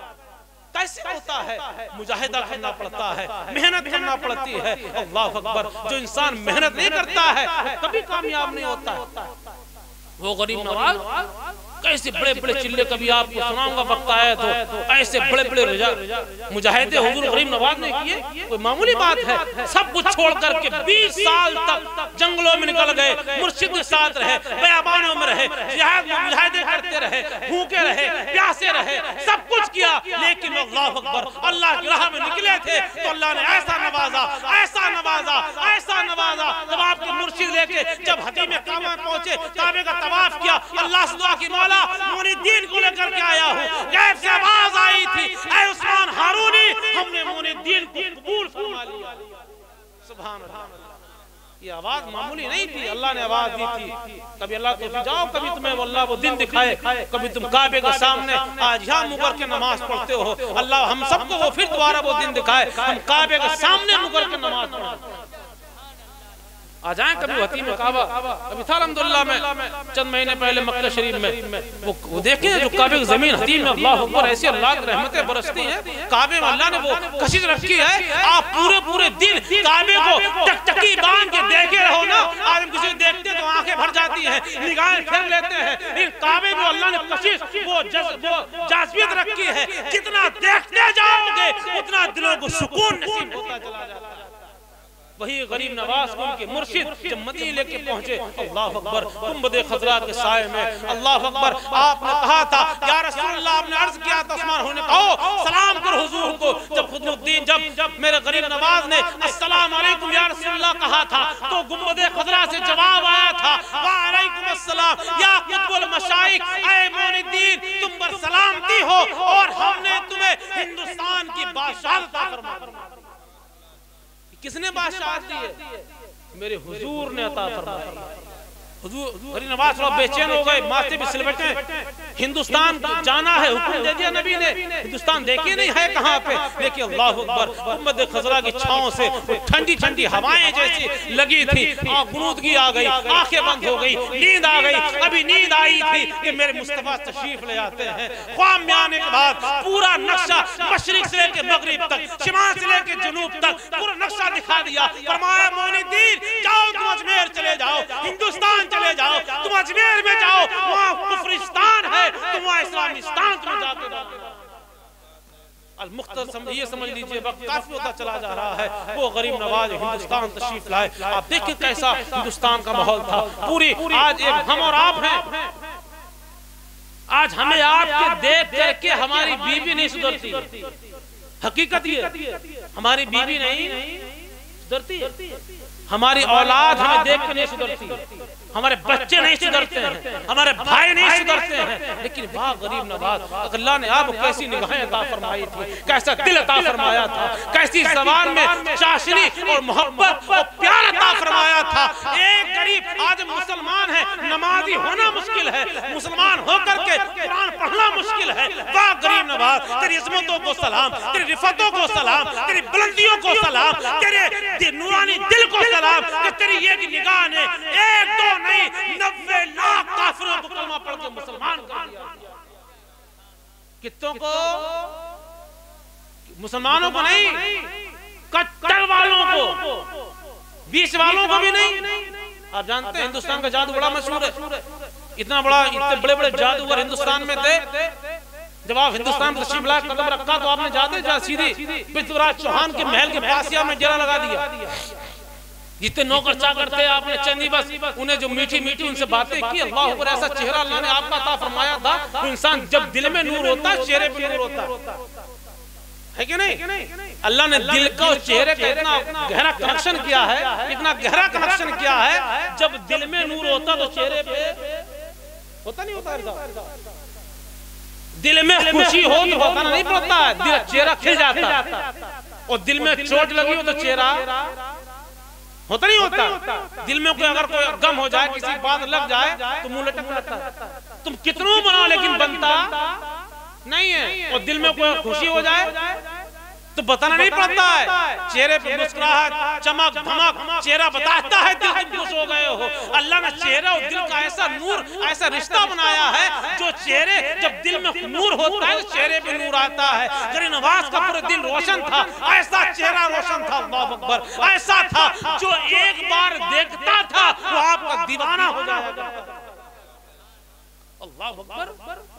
کیسے ہوتا ہے؟ مجاہدہ کرنا پڑتا ہے، محنت کرنا پڑتی ہے۔ اللہ اکبر، جو انسان محنت نہیں کرتا ہے وہ کبھی کامیاب نہیں ہوتا ہے۔ وہ غریب نواز کیسے بڑے بڑے چلے کبھی آپ کو سناؤں گا وقت آئے تو ایسے بڑے بڑے مجاہدے حضور غریب نواز نے کیے، کوئی معمولی بات ہے؟ سب کچھ چھوڑ کر کے بیس سال تک جنگلوں میں نکل گئے، مرشد کے ساتھ رہے، بیابانوں میں رہے، جہاد مجاہدے کرتے رہے، بھوکے رہے، پیاسے رہے، سب کچھ کیا، لیکن اللہ اکبر اللہ کی راہ میں نکلے تھے تو اللہ نے ایسا نوازا ایسا نوازا ایسا نوازا جب آپ کے مرشد لے کے جب حتیم کعبہ میں پہنچے، کعبے کا طواف کیا، اللہ سے دعا کی مولا مومن الدین کو لے کر کے آیا ہوں، غیب سے آواز آئی تھی اے عثمان ہارونی ہم نے مومن الدین کو قبول فرما لیا۔ سبحان اللہ، یہ آواز معمولی نہیں تھی، اللہ نے آواز دی تھی۔ کبھی اللہ تو جاؤ، کبھی تمہیں اللہ وہ دن دکھائے، کبھی تم کعبے کے سامنے آج یہاں مگر کے نماز پڑھتے ہو، اللہ ہم سب کو وہ پھر دوبارہ وہ دن دکھائے ہم کعبے کے سامنے مگر کے نماز پڑھتے ہیں۔ آ جائیں کبھی حتیم کعبہ، ابھی تھا الحمدللہ میں چند مہینے پہلے مکہ شریف میں، وہ دیکھیں جو کعبے کی زمین حتیم میں اللہ اکبر ایسی اللہ کی رحمتیں برستی ہیں، کعبے میں اللہ نے وہ کشش رکھی ہے، آپ پورے پورے دن کعبے کو ٹک ٹکی باندھ کے دیکھے رہو نا، آدم کسی دیکھتے تو آنکھیں بھر جاتی ہیں، نگاہیں پھیر لیتے ہیں، لیکن کعبے میں اللہ نے کشش وہ جاذبیت رکھی ہے، جتنا دیکھتے جاؤ گے اتنا دلوں کو سکون نصیب ہوتا چلا جاتا ہے۔ وہی غریب نواز کو ان کے مرشد جب مدینے لے کے پہنچے، اللہ اکبر گنبد خضرا کے سائے میں، اللہ اکبر آپ نے کہا تھا یا رسول اللہ، آپ نے عرض کیا تھا عثمان ہونے کہو سلام کر حضور کو، جب خدم الدین جب میرے غریب نواز نے السلام علیکم یا رسول اللہ کہا تھا تو گنبد خضرا سے جواب آیا تھا وعلیکم السلام یا قطب المشائخ، اے معین الدین تم پر سلامتی ہو اور ہم نے تمہیں ہندوستان کی بادشاہت عطا فرمائی۔ کس نے بادشاہت دی ہے؟ میرے حضور نے عطا فرمائی۔ حضور غریب نواز تھوڑا بے چین ہو گئے، ماتھے بھی سلوٹیں، ہندوستان جانا ہے، حکم دے دیا نبی نے، ہندوستان دیکھے نہیں ہے کہاں پہ، لیکن اللہ اکبر گنبد خضرا کی چھاؤں سے ٹھنڈی ٹھنڈی ہوائیں جیسی لگی تھی، غنودگی آ گئی، آنکھیں بند ہو گئی، نیند آ گئی، ابھی نیند آئی تھی کہ میرے مصطفیٰ تشریف لے آتے ہیں۔ خواب میں آنے کے بعد پورا نقشہ مشرق سے لے کے مغرب تک، شمال سے لے کے جنوب تک پورا نقشہ دکھا دیا، فرمایا معین الدین جاؤ تم اجمیر چلے جاؤ، ہندوستان چلے جاؤ، تم اجمیر میں جاؤ، وہاں کفرستان ہے، تم وہاں اسلامستان تم جا کے جاؤ۔ المختصر یہ سمجھ لیجئے وقت کافی ہوتا چلا جا رہا ہے، وہ غریب نواز ہندوستان تشریف لائے، آپ دیکھیں کیسا ہندوستان کا ماحول تھا، پوری آج ایک ہم اور آپ ہیں، آج ہمیں آپ کے دیکھ کر کے ہماری بیوی نہیں سدھرتی، حقیقت یہ ہماری بیوی نہیں سدھرتی، ہماری اولاد ہمیں دیکھ کے نہیں سدھرتی، ہمارے بچے نہیں سدھرتے ہیں، ہمارے بھائی نہیں سدھرتے ہیں، لیکن واہ غریب نواز اللہ نے آپ کو کیسی نگاہیں عطا فرمائی تھی، کیسا دل عطا فرمایا تھا، کیسی زبان میں چاشنی اور محبت اور پیار عطا فرمایا تھا۔ ایک غریب آج مسلمان ہے، نمازی ہونا مشکل ہے، مسلمان ہو کر کے قرآن پڑھنا مشکل ہے، واہ غریب نواز تیری عظمتوں کو سلام، تیری رفعتوں کو سلام، تیری بلندیوں کو سلام، تیرے نورانی دل کو سلام کہ تیری ایک نگاہ نے ایک دو نہیں نوے لاکھ کافروں کو کلمہ پڑھ کے مسلمان کر دیا۔ کتوں کو؟ مسلمانوں کو نہیں، کٹر والوں کو، بیس والوں کو بھی نہیں۔ آپ جانتے ہیں ہندوستان کا جادو بڑا مشہور ہے، اتنا بڑا اتنے بڑے بڑے جادوگر ہندوستان میں تھے، جب آپ ہندوستان میں تشریف لائے قدم رکھا تو آپ نے جاتے جا سیدھی پرتھوی راج چوہان کے محل کے پاس میں ڈیرا لگا دیا، جتنے نوکر چاکر تھے آپ نے چندی بس انہیں جو میٹھی میٹھی ان سے باتیں کی، اللہ اوپر ایسا چہرہ اللہ نے آپ کا عطا فرمایا تھا، انسان جب دل میں نور ہوتا ہے چہرے پہ نور ہوتا ہے کہ نہیں؟ اللہ نے دل کا اور چہرے کا اتنا گہرا کنیکشن کیا ہے، اتنا گہرا کنیکشن کیا ہے، جب دل میں نور ہوتا تو چہرے پہ ہوتا نہیں ہوتا، دل میں خوشی ہو تو بتانا نہیں پڑتا ہے، دل چہرہ کھل جاتا ہے، اور دل میں چوٹ لگی ہو تو چہرہ ہوتا نہیں ہوتا، دل میں کوئی اگر کوئی غم ہو جائے، کسی بات لگ جائے تو منہ لٹک جاتا ہے، تم کتنوں بناؤ لیکن بنتا نہیں ہے، اور دل میں کوئی خوشی ہو جائے تو بتانا نہیں پڑتا ہے، چہرے پہ مسکراہٹ، چمک دھمک، چہرہ بتاتا ہے دل تم خوش ہو گئے ہو۔ اللہ نے چہرہ اور دل کا ایسا نور، ایسا رشتہ بنایا ہے، جو چہرے جب دل میں نور ہوتا ہے تو چہرے پہ نور آتا ہے۔ غریب نواز کا پورا دل روشن تھا، ایسا چہرہ روشن تھا، اللہ اکبر، ایسا تھا جو ایک بار دیکھتا تھا وہ آپ کا دیوانہ ہو جاتا تھا، اللہ اکبر۔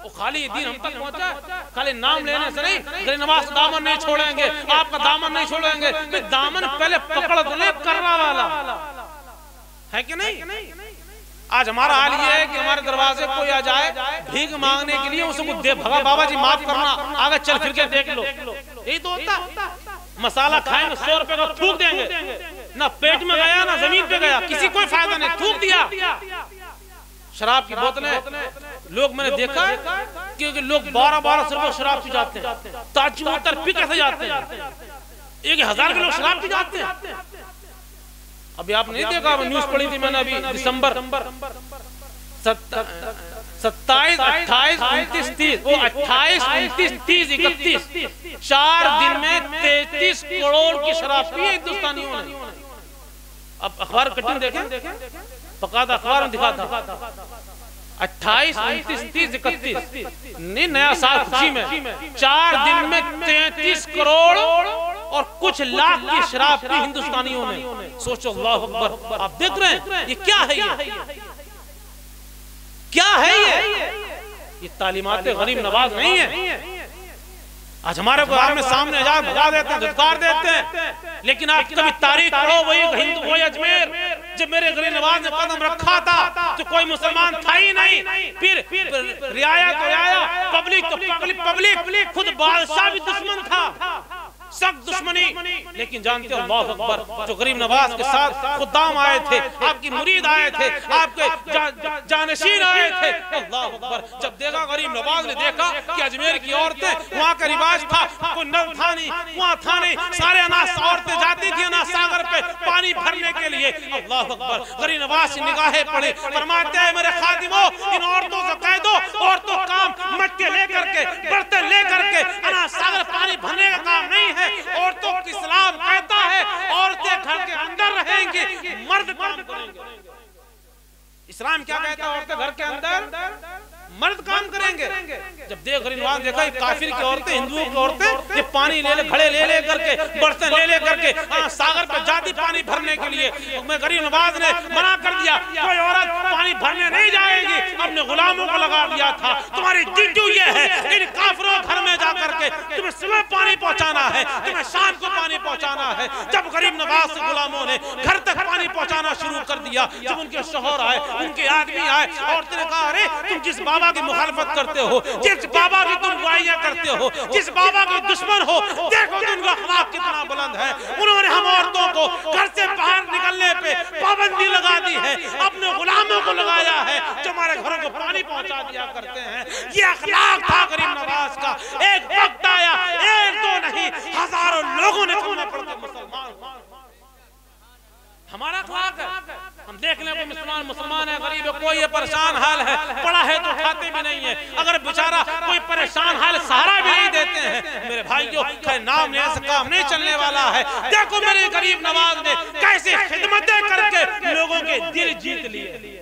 خالی دین ہم تک پہنچا ہے، خالی نام لینے سے نہیں، غریب نواز کا دامن نہیں چھوڑیں گے، آپ کا دامن نہیں چھوڑیں گے، کہ دامن پہلے پکڑ دو لے کرنا والا ہے کہ نہیں؟ آج ہمارا حال یہ ہے کہ ہمارے دروازے کوئی آ جائے بھیک مانگنے کے لیے، اسے کو دے بھگا بابا جی معاف کرنا، آگے چل پھر کے دیکھ لو، یہی تو ہوتا ہے۔ مسالہ کھائیں گے سو روپے کا تھوک دیں گے، نہ پیٹ میں گیا نہ زمین پہ گیا، کسی کوئی فائدہ نہیں، تھوک دیا۔ شراب کی بوتلیں لوگ میں نے دیکھا ہے کہ لوگ بارہ بارہ سو روپے شراب پی جاتے ہیں، تاج اتر پی کیسے جاتے ہیں، ایک ہزار کے لوگ شراب پی جاتے ہیں۔ ابھی آپ نہیں دیکھا، نیوز پڑھی تھی میں نے ابھی دسمبر ستائیس اٹھائیس انتیس تیس، وہ اٹھائیس انتیس تیس اکتیس چار دن میں تینتیس کروڑ کی شراب پی ہندوستانیوں نے۔ اب اخبار کٹنگ دیکھیں، پکاتا اخبار میں دکھاتا اٹھائیس انتیس تیس اکتیس نہیں، نیا سال خوشی میں چار دن میں تینتیس کروڑ اور کچھ لاکھ کی شراب پی ہندوستانیوں نے۔ سوچو اللہ اکبر، آپ دیکھ رہے ہیں یہ کیا ہے، یہ کیا ہے، یہ یہ تعلیمات غریب نواز نہیں ہے۔ آج ہمارے کو آپ نے سامنے اجازت بھگا دیتے ہیں، دھتکار دیتے ہیں، لیکن آپ کبھی تاریخ پڑھو، وہی ہندو وہی اجمیر جب میرے غریب نواز نے قدم رکھا تھا تو کوئی مسلمان تھا ہی نہیں، پھر رعایا تو رعایا، پبلک تو پبلک، خود بادشاہ بھی دشمن تھا، سخت دشمنی، لیکن جانتے ہو اللہ اکبر، جو غریب نواز کے ساتھ خدام آئے تھے، آپ کی مرید آئے تھے، آپ کے جانشین آئے تھے، اللہ اکبر، جب دیکھا غریب نواز نے دیکھا کہ اجمیر کی عورتیں وہاں کا رواج تھا، کوئی نل تھا نہیں، وہاں تھا نہیں، سارے اناس عورتیں جاتی تھی اناس ساگر پہ پانی بھرنے کے لیے، اللہ اکبر، غریب نواز سے نگاہیں پڑے، فرماتے ہیں میرے خادموں ان عورتوں سے کہہ دو، عورتوں کام مٹکے لے کر کے برتن لے کر کے اناس ساگر پانی بھرنے کا کام نہیں ہے، عورتوں کی اسلام کہتا ہے عورتیں گھر کے اندر رہیں گی، مرد کام کریں گے۔ اسلام کیا کہتا ہے؟ عورتیں گھر کے اندر، مرد کام کریں گے۔ جب دیکھ غریب نواز دیکھا یہ کافر کی عورتیں، ہندوؤں کی عورتیں، یہ پانی لے لے گھڑے لے لے کر کے برتن لے لے کر کے ساگر پہ جاتی پانی بھرنے کے لیے، میں غریب نواز نے منع کر دیا، کوئی عورت پانی بھرنے نہیں جائے گی، اپنے غلاموں کو لگا دیا تھا، تمہاری ڈیوٹی یہ ہے ان کافروں گھر میں جا کر کے تمہیں صبح پانی پہنچانا ہے، تمہیں شام کو پانی پہنچانا ہے۔ جب غریب نواز سے غلاموں نے گھر تک پانی پہنچانا شروع کر دیا، جب ان کے شوہر آئے، ان کے آدمی آئے، عورتیں نے کہا ارے تم جس بابا کی مخالفت کرتے ہو، جس بابا کی تم دعائیاں کرتے ہو، جس بابا کے دشمن ہو، دیکھو تو ان کا اخلاق کتنا بلند ہے، انہوں نے ہم عورتوں کو گھر سے باہر نکلنے پہ پابندی لگا دی ہے، اپنے غلاموں کو لگایا ہے جو ہمارے گھروں کو پانی پہنچا دیا کرتے ہیں۔ یہ اخلاق تھا غریب نواز کا۔ ایک وقت آیا، ایک دو نہیں، ہزاروں لوگوں نے کلمہ پڑھ کے مسلمان ہوئے۔ ہمارا اخلاق ہے، ہم دیکھ لیں کوئی مسلمان مسلمان ہے، غریب ہے، کوئی یہ پریشان حال ہے، پڑا ہے تو کھاتے بھی نہیں ہے، اگر بیچارہ کوئی پریشان حال سہارا بھی نہیں دیتے ہیں، میرے بھائیو خیر نام لینے سے کام نہیں چلنے والا ہے۔ دیکھو میرے غریب نواز نے کیسے خدمتیں کر کے لوگوں کے دل جیت لیے۔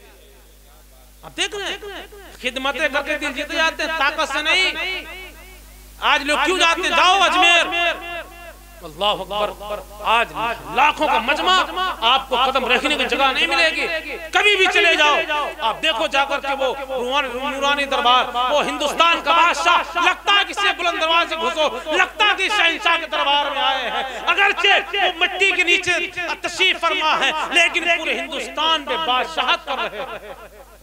آپ دیکھ رہے ہیں خدمتیں کر کے دل جیتے جاتے ہیں، طاقت سے نہیں۔ آج لوگ کیوں جاتے ہیں؟ جاؤ اجمیر، اللہ اکبر، آج لاکھوں کا مجمع، آپ کو قدم رکھنے کی جگہ نہیں ملے گی، کبھی بھی چلے جاؤ، آپ دیکھو جا کر کے وہ نورانی دربار، وہ ہندوستان کا بادشاہ، لگتا ہے کسی بلند دروازے گھسو، لگتا ہے کہ شہنشاہ کے دربار میں آئے ہیں، اگرچہ وہ مٹی کے نیچے تشریف فرما ہے، لیکن پورے ہندوستان پہ بادشاہت کر رہے ہیں۔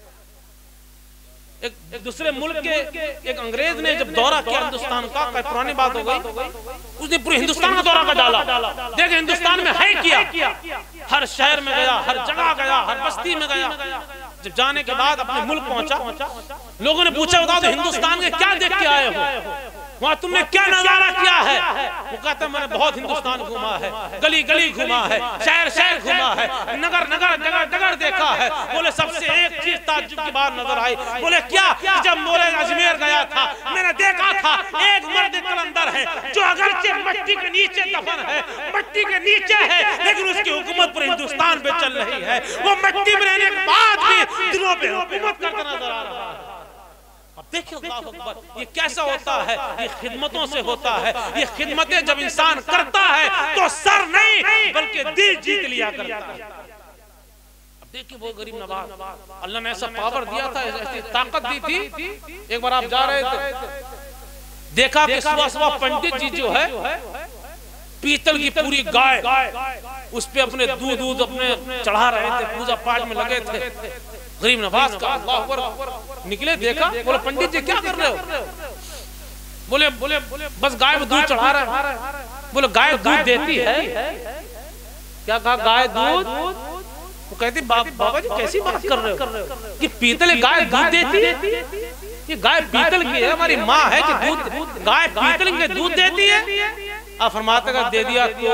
ایک دوسرے ملک کے ایک انگریز نے جب دورہ کیا ہندوستان کا، کوئی پرانی بات ہو گئی، اس نے پورے ہندوستان کا دورہ کا ڈالا، دیکھیں ہندوستان میں ہے کیا، ہر شہر میں گیا، ہر جگہ گیا، ہر بستی میں گیا۔ جب جانے کے بعد اپنے ملک پہنچا، لوگوں نے پوچھا بتاؤ تو ہندوستان کے کیا دیکھ کے آئے ہو، وہاں تم نے کیا نظارہ کیا ہے؟ وہ کہتا ہے میں نے بہت ہندوستان گھوما ہے، گلی گلی گھوما ہے، شہر شہر گھوما ہے، نگر نگر جگہ جگہ دیکھا ہے۔ بولے سب سے ایک چیز تعجب کی بات نظر آئی، بولے کیا؟ جب مولے اجمیر گیا تھا میں نے دیکھا تھا ایک مرد قلندر ہے جو اگرچہ مٹی کے نیچے دفن ہے، مٹی کے نیچے ہے، لیکن اس کی حکومت پر ہندوستان پہ چل رہی ہے، وہ مٹی میں رہنے کے بعد بھی دلوں پہ حکومت کرتا نظر آ رہا ہے۔ دیکھیں اللہ اکبر، یہ کیسا ہوتا ہے؟ یہ خدمتوں سے ہوتا ہے۔ یہ خدمتیں جب انسان کرتا ہے تو سر نہیں بلکہ دل جیت لیا کرتا ہے۔ دیکھیں وہ غریب نواز، اللہ نے ایسا پاور دیا تھا، ایسی طاقت دی تھی. ایک بار آپ جا رہے تھے، دیکھا کہ صبح صبح پنڈت جی جو ہے پیتل کی پوری گائے اس پہ اپنے دودھ دودھ اپنے چڑھا رہے تھے، پوجا پاٹ میں لگے تھے. غریب نواز کا اللہ اکبر نکلے، دیکھا، بولے پنڈت جی کیا کر رہے ہو؟ بولے بس گائے دودھ چڑھا رہا ہے. بولے گائے دودھ دیتی ہے؟ کیا کہا؟ گائے دودھ؟ وہ کہتی بابا جی کیسی بات کر رہے ہو کہ پیتل گائے دودھ دیتی ہے؟ یہ گائے پیتل کی ہے، ہماری ماں ہے کہ دودھ گائے پیتل کے دودھ دیتی ہے. آپ فرماتے اگر دے دیا تو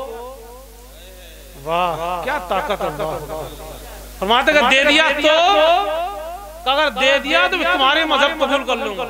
واہ کیا طاقت ہے. فرماتے اگر دے دیا تو اگر دے دیا تو تمہارے مذہب قبول کر لوں گا.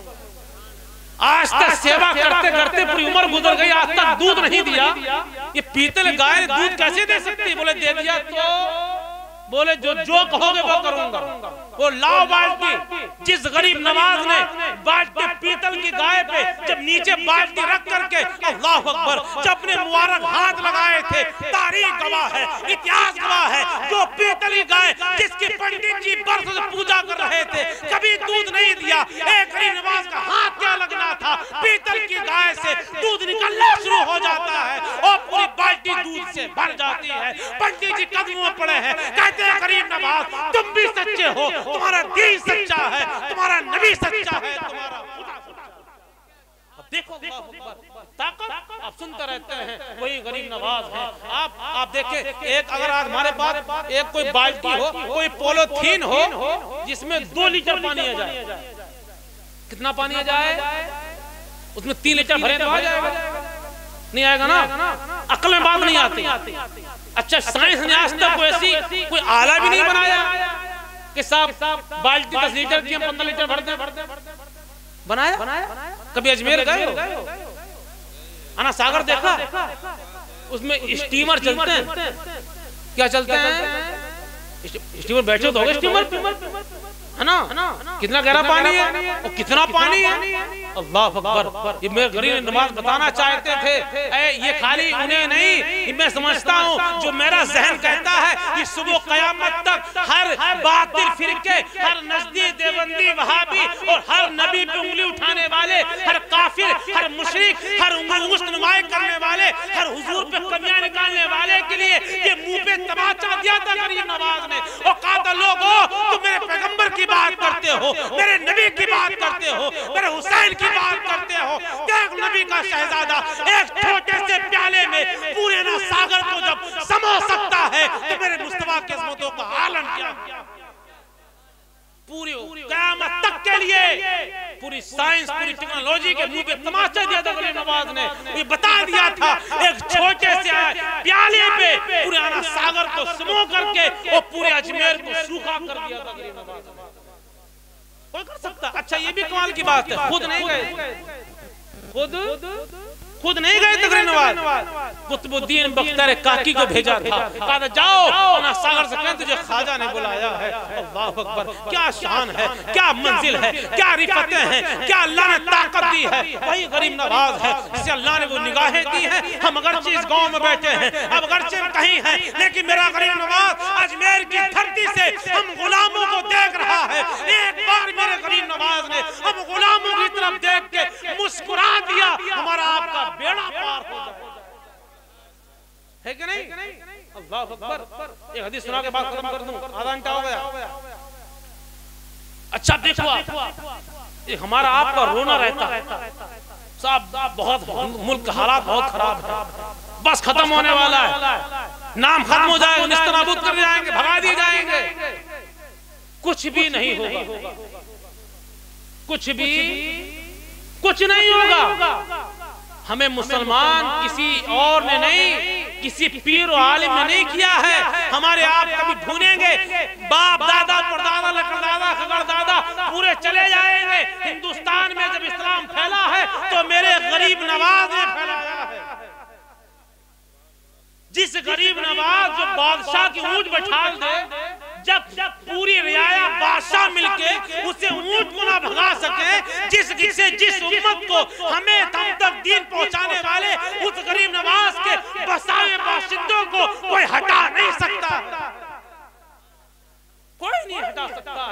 آج تک سیوا کرتے کرتے پوری عمر گزر گئی، آج تک دودھ نہیں دیا. یہ پیتل گائے دودھ کیسے دے سکتی؟ بولے دے دیا تو بولے جو جو کہو گے وہ کروں گا. وہ لاؤ بالٹی. جس غریب نواز نے بالٹی پیتل کی گائے پہ جب نیچے بالٹی رکھ کر کے اللہ اکبر جب اپنے مبارک ہاتھ لگائے تھے، تاریخ گواہ ہے، اتہاس گواہ ہے، جو پیتلی گائے جس کی پنڈت جی برس سے پوجا کر رہے تھے کبھی دودھ نہیں دیا. ایک غریب نواز کا ہاتھ کیا لگنا تھا، پیتل کی گائے سے دودھ نکلنا شروع ہو جاتا ہے اور پوری بالٹی دودھ سے بھر جاتی ہے. پنڈت جی قدموں میں پڑے ہیں، کہتے ہیں غریب نواز تم بھی سچے ہو، تمہارا دین سچا ہے، تمہارا نبی سچا ہے، تمہارا خدا سچا ہے. اب دیکھو اللہ اکبر طاقت آپ سنتے رہتے ہیں، وہی غریب نواز ہے. آپ آپ دیکھیں ایک اگر آج ہمارے پاس ایک کوئی بالٹی ہو، کوئی پولوتھین ہو جس میں دو لیٹر پانی آ جائے، کتنا پانی آ جائے؟ اس میں تین لیٹر بھرے تو آ جائے گا؟ نہیں آئے گا نا. عقل میں بات نہیں آتی. اچھا سائنس نے آج تک کوئی ایسی کوئی آلہ بھی نہیں بنایا کہ صاحب بالٹی دس لیٹر کی ہم پندرہ لیٹر بھر دیں. بنایا؟ کبھی اجمیر گئے ہو؟ انا ساگر دیکھا؟ اس میں اسٹیمر چلتے ہیں. کیا چلتے ہیں؟ اسٹیمر بیٹھے تو ہوگے اسٹیمر ہے نا؟ کتنا گہرا پانی ہے اور کتنا پانی ہے. اللہ اکبر. یہ میرے غریب نواز بتانا چاہتے تھے اے یہ خالی انہیں نہیں، میں سمجھتا ہوں جو میرا ذہن کہتا ہے کہ صبح قیامت تک ہر باطل فرقے، ہر نزدی دیوبندی وہابی اور ہر نبی پہ انگلی اٹھانے والے، ہر کافر، ہر مشرک، ہر انگوش نمائی کرنے والے، ہر حضور پہ کمیاں نکالنے والے کے لیے یہ منہ پہ تماچا دیا تھا غریب نواز نے اور کہا تھا لوگو تم میرے پیغمبر کی بات کرتے ہو، میرے نبی کی بات کرتے ہو، میرے حسین کی بات کرتے ہو. دیکھ نبی کا شہزادہ ایک چھوٹے سے پیالے میں پورے نا ساگر کو جب سمو سکتا ہے تو میرے مصطفیٰ کی عظمتوں کا عالم کیا پوری قیامت تک کے لیے پوری سائنس پوری ٹیکنالوجی کے منہ پہ تماچا دیا تھا غریب نواز نے. یہ بتا دیا تھا ایک چھوٹے سے پیالے پہ پورے آنا ساگر کو سمو کر کے اور پورے اجمیر کو سوکھا کر دیا تھا غریب نواز. کوئی کر سکتا. اچھا یہ بھی کمال کی بات ہے، خود نہیں گئے، خود خود نہیں گئے تھے غریب نواز. قطب الدین بختیار کاکی کو بھیجا تھا، کہا تھا جاؤ انا ساگر سے کہیں تجھے خواجہ نے بلایا ہے. اللہ اکبر. کیا شان ہے، کیا منزل ہے، کیا رفتیں ہیں، کیا اللہ نے طاقت دی ہے. وہی غریب نواز ہے جسے اللہ نے وہ نگاہیں دی ہیں. ہم اگرچہ اس گاؤں میں بیٹھے ہیں، اب اگرچہ کہیں ہیں، لیکن میرا غریب نواز اجمیر کی دھرتی سے ہم غلاموں کو دیکھ رہا ہے. ایک بار میرے غریب نواز نے ہم غلاموں کی طرف دیکھ کے مسکرا دیا، ہمارا آپ کا بیڑا پار ہو جائے. ہے کہ نہیں؟ اللہ اکبر. ایک حدیث سنا کے بعد ختم کر دوں، آدھا گھنٹہ ہو گیا. اچھا دیکھو یہ ہمارا آپ کا رونا رہتا ہے صاحب بہت ملک حالات بہت خراب ہے، بس ختم ہونے والا ہے، نام ختم ہو جائے گا، نستنابود کر جائیں گے، بھگا دیے جائیں گے. کچھ بھی نہیں ہوگا، کچھ بھی کچھ نہیں ہوگا. ہمیں مسلمان کسی اور نے نہیں، کسی پیر و عالم نے نہیں کیا ہے. ہمارے آپ کبھی بھونیں گے، باپ دادا پردادا لکڑدادا خبردادا پورے چلے جائیں گے. ہندوستان میں جب اسلام پھیلا ہے تو میرے غریب نواز نے پھیلایا ہے. جس غریب نواز جو بادشاہ کی اونٹ بٹھال دے، جب پوری رعایا بادشاہ مل کے اسے اونٹ کو نہ بھگا سکے، جس سے جس امت کو ہمیں ہم تک دین پہنچانے والے اس غریب نواز کے بسائے باشندوں کو کوئی ہٹا نہیں سکتا.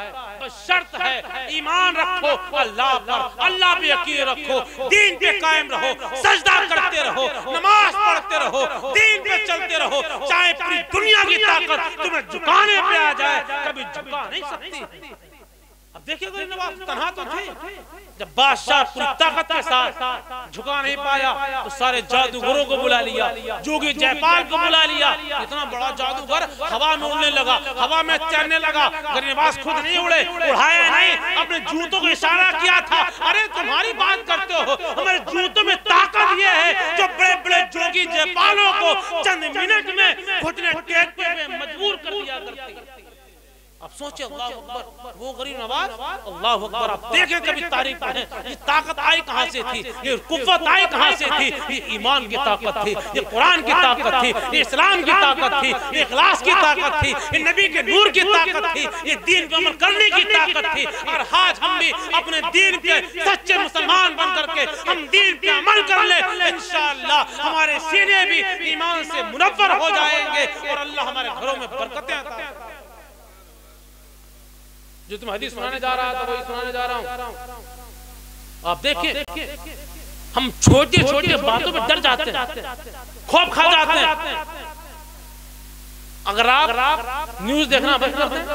بس شرط ہے ایمان رکھو اللہ پر، اللہ پہ یقین رکھو، دین پہ قائم رہو، سجدہ کرتے رہو، نماز پڑھتے رہو، دین پہ چلتے رہو، چاہے پوری دنیا کی طاقت تمہیں جھکانے پہ آ جائے کبھی جھکا نہیں سکتی۔ اب دیکھیں غریب نواز تنہا تو تھے، جب بادشاہ پوری طاقت کے ساتھ جھکا نہیں پایا تو سارے جادوگروں کو بلا لیا، جوگی جے پال کو بلا لیا، اتنا بڑا جادوگر ہوا میں اڑنے لگا، ہوا میں تیرنے لگا، غریب نواز خود نہیں اڑے، اڑھایا نہیں، اپنے جوتوں کو اشارہ کیا تھا، ارے تمہاری بات کرتے ہو، ہمارے جوتوں میں طاقت یہ ہے جو بڑے بڑے جوگی جے پالوں کو چند منٹ میں گھٹنے ٹیکنے میں مجبور کر دیا کرتے۔ اب سوچیں اللہ اکبر، وہ غریب نواز اللہ اکبر، اب دیکھیں کبھی تاریخ پڑھیں، یہ طاقت آئی کہاں سے تھی، یہ قوت آئی کہاں سے تھی، یہ ایمان کی طاقت تھی، یہ قرآن کی طاقت تھی، یہ اسلام کی طاقت تھی، یہ اخلاص کی طاقت تھی، یہ نبی کے نور کی طاقت تھی، یہ دین پہ عمل کرنے کی طاقت تھی۔ اور آج ہم بھی اپنے دین پہ سچے مسلمان بن کر کے ہم دین پہ عمل کر لیں، انشاءاللہ ہمارے سینے بھی ایمان سے منور ہو جائیں گے اور اللہ ہمارے گھروں میں برکتیں عطا کرے۔ جو تم حدیث سنانے جا رہا تھا وہی سنانے جا رہا ہوں۔ آپ دیکھیں ہم چھوٹے چھوٹے باتوں پہ ڈر جاتے ہیں، خوف کھا جاتے ہیں۔ اگر آپ نیوز دیکھنا بند کر دیں،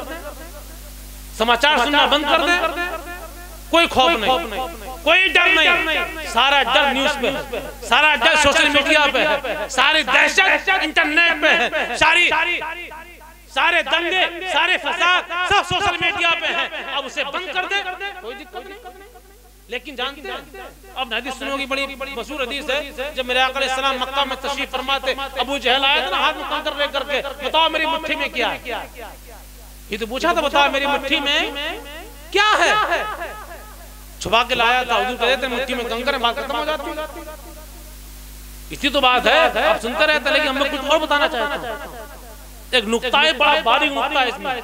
سماچار سننا بند کر دیں، کوئی خوف نہیں، کوئی ڈر نہیں، سارا ڈر نیوز پہ ہے، سارا ڈر سوشل میڈیا پہ ہے، ساری دہشت انٹرنیٹ پہ ہے، ساری سارے دنگے سارے فساد سب سوشل میڈیا پہ ہیں۔ اب اسے بند کر دیں کوئی دقت نہیں، لیکن جانتے ہیں اب حدیث سنو گی، بڑی مشہور حدیث ہے، جب میرے آقا علیہ السلام مکہ میں تشریف فرماتے، ابو جہل آئے تھا نا ہاتھ میں کنکر لے کر کے، بتاؤ میری مٹھی میں کیا ہے، یہ تو پوچھا تھا بتاؤ میری مٹھی میں کیا ہے، چھپا کے لایا تھا، حضور کہتے ہیں مٹھی میں کنکر ہے، بات ختم ہو جاتی، اسی تو بات ہے، آپ سنتے رہتے، لیکن ہم لوگ کچھ اور بتانا چاہتے ہیں۔ ایک نقطہ ہے، بڑا باریک نقطہ ہے اس میں۔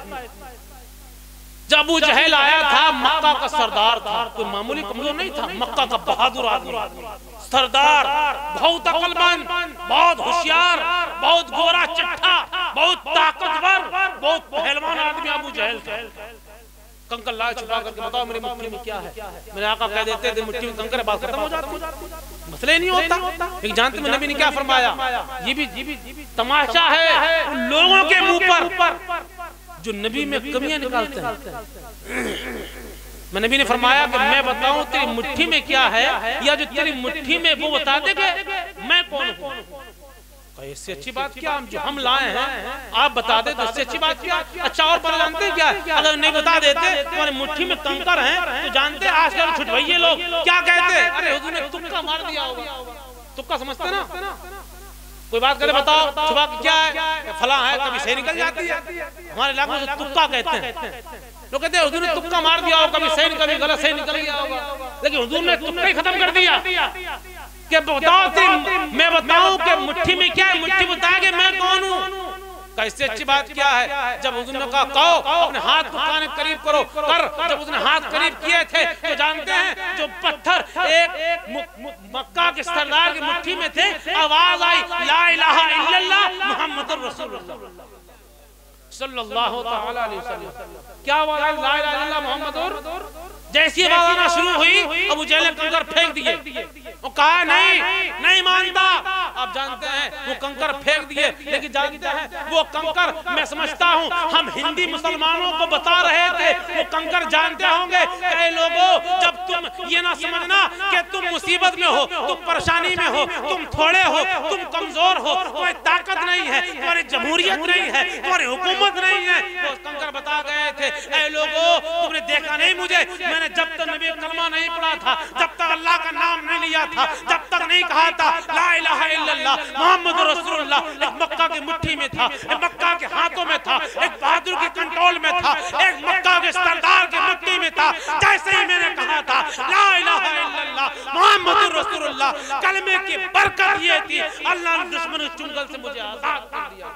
جب ابو جہل آیا تھا، مکہ کا سردار تھا، کوئی معمولی کمزور نہیں تھا، مکہ کا بہادر آدمی، سردار، بہت عقل مند، بہت ہوشیار، بہت گورا چٹھا، بہت طاقتور، بہت پہلوان آدمی ابو جہل تھا۔ کنکر لائے چھپا کر کے، بتاؤ میری مٹھی میں کیا ہے، میرے آقا کہہ دیتے تھے مٹھی میں کنکر ہے، بات ختم ہو جاتی، مسئلہ نہیں ہوتا۔ لیکن جانتے ہیں نبی نے کیا فرمایا، یہ بھی تماشا ہے ان لوگوں کے منہ پر جو نبی میں کمیاں نکالتے ہیں۔ میں نبی نے فرمایا کہ میں بتاؤں تیری مٹھی میں کیا ہے، یا جو تیری مٹھی میں وہ بتا دے گے میں کون ہوں، اس سے اچھی بات کیا، جو ہم لائے ہیں آپ بتا دے تو اس سے اچھی بات کیا۔ اچھا اور پر جانتے کیا ہے، اگر نہیں بتا دیتے تمہاری مٹھی میں کنکر ہیں تو جانتے آج کل چھٹوائیے لوگ کیا کہتے ہیں، ارے حضور نے تکا مار دیا ہوگا، تکا سمجھتے نا، کوئی بات کرے بتاؤ چھپا کیا ہے، فلاں ہے، کبھی صحیح نکل جاتی ہے، ہمارے علاقوں سے تکا کہتے ہیں، لوگ کہتے ہیں حضور نے تکا مار دیا ہوگا، کبھی صحیح کبھی غلط صحیح نکل گیا ہوگا، لیکن حضور نے تکا ہی ختم کر دیا کہ بتاؤ میں بتاؤں کہ مٹھی میں کیا ہے، مٹھی بتائے کہ میں کون ہوں، کہ اس سے اچھی بات کیا ہے۔ جب حضور نے کہا کہو اپنے ہاتھ کو کان کے قریب کرو، کر، جب اس نے ہاتھ قریب کیے تھے تو جانتے ہیں جو پتھر ایک مکہ کے سردار کی مٹھی میں تھے، آواز آئی لا الہ الا اللہ محمد رسول اللہ صلی اللہ تعالی علیہ وسلم، کیا آواز آئی لا الہ الا اللہ محمد، جیسی آواز آنا شروع ہوئی ابو جہل نے کنکر پھینک دیے، وہ کہا نہیں نہیں مانتا، آپ جانتے ہیں وہ کنکر پھینک دیے، لیکن جانتے ہیں وہ کنکر میں سمجھتا ہوں ہم ہندی مسلمانوں کو بتا رہے تھے، وہ کنکر جانتے ہوں گے کہ اے لوگوں جب تم یہ نہ سمجھنا کہ تم مصیبت میں ہو، تم پریشانی میں ہو، تم تھوڑے ہو، تم کمزور ہو، کوئی طاقت نہیں ہے، تمہاری جمہوریت نہیں ہے، تمہاری حکومت نہیں ہے، وہ کنکر بتا گئے تھے اے لوگوں تم نے دیکھا نہیں مجھے، میں نے جب تک نبی کلمہ نہیں پڑھا تھا، جب تک اللہ کا نام نہیں لیا تھا، جب تک نہیں کہا تھا لا الہ الا اللہ محمد رسول اللہ، ایک مکہ کی مٹھی میں تھا، ایک مکہ کے ہاتھوں میں تھا، ایک بہادر کی کنٹرول میں تھا، ایک مکہ کے سردار کی مٹھی میں تھا، جیسے ہی میں نے کہا تھا لا الہ الا اللہ محمد رسول اللہ، کلمے کی برکت یہ تھی اللہ نے دشمن چنگل سے مجھے آزاد کر دیا۔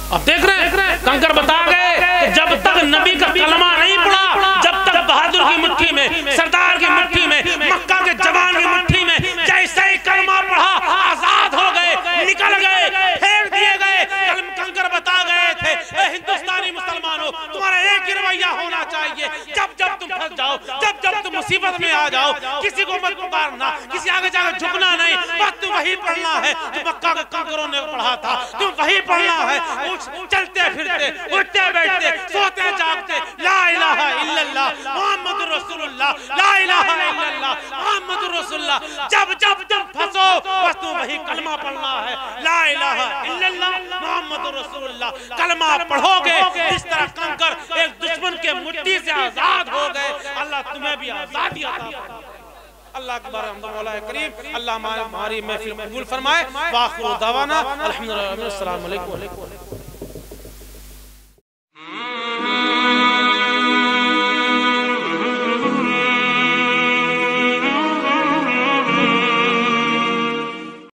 اب دیکھ رہے ہیں کنکر بتا گئے کہ جب تک نبی کا کلمہ نہیں پڑا، جب تک بہادر کی مٹھی میں، سردار کی مٹھی میں، مکہ کے جوان کی مٹھی میں جیسے ہی کلمہ پڑھا آزاد ہو گئے، نکل گئے، پھینک دیے گئے۔ کنکر بتا گئے تھے اے ہندوستانی مسلمانوں، تمہارا ایک ہی رویہ ہونا چاہیے، جب جب تم پھنس جاؤ، جب جب تم مصیبت میں آ جاؤ، کسی کو مت پکارنا، کسی آگے جا کے جھکنا نہیں، بس تم وہی پڑھنا ہے جو مکہ کے کنکروں نے پڑھا تھا، تم وہی پڑھنا ہے۔ چلتے پھرتے، اٹھتے بیٹھتے، سوتے جاگتے، لا الہ الا اللہ محمد رسول اللہ، لا الہ الا اللہ محمد رسول اللہ۔ جب جب تم پھنسو بس تم وہی کلمہ پڑھنا ہے، لا الہ الا اللہ محمد رسول اللہ۔ کلمہ پڑھو گے اس طرح کنکر ایک دشمن کے مٹھی سے آزاد ہو گئے، اللہ تمہیں بھی آزادی عطا فرمائے۔ اللہ اکبر، حمد مولا کریم، اللہ ہماری محفل قبول فرمائے۔ وآخر دعوانا الحمدللہ، السلام علیکم۔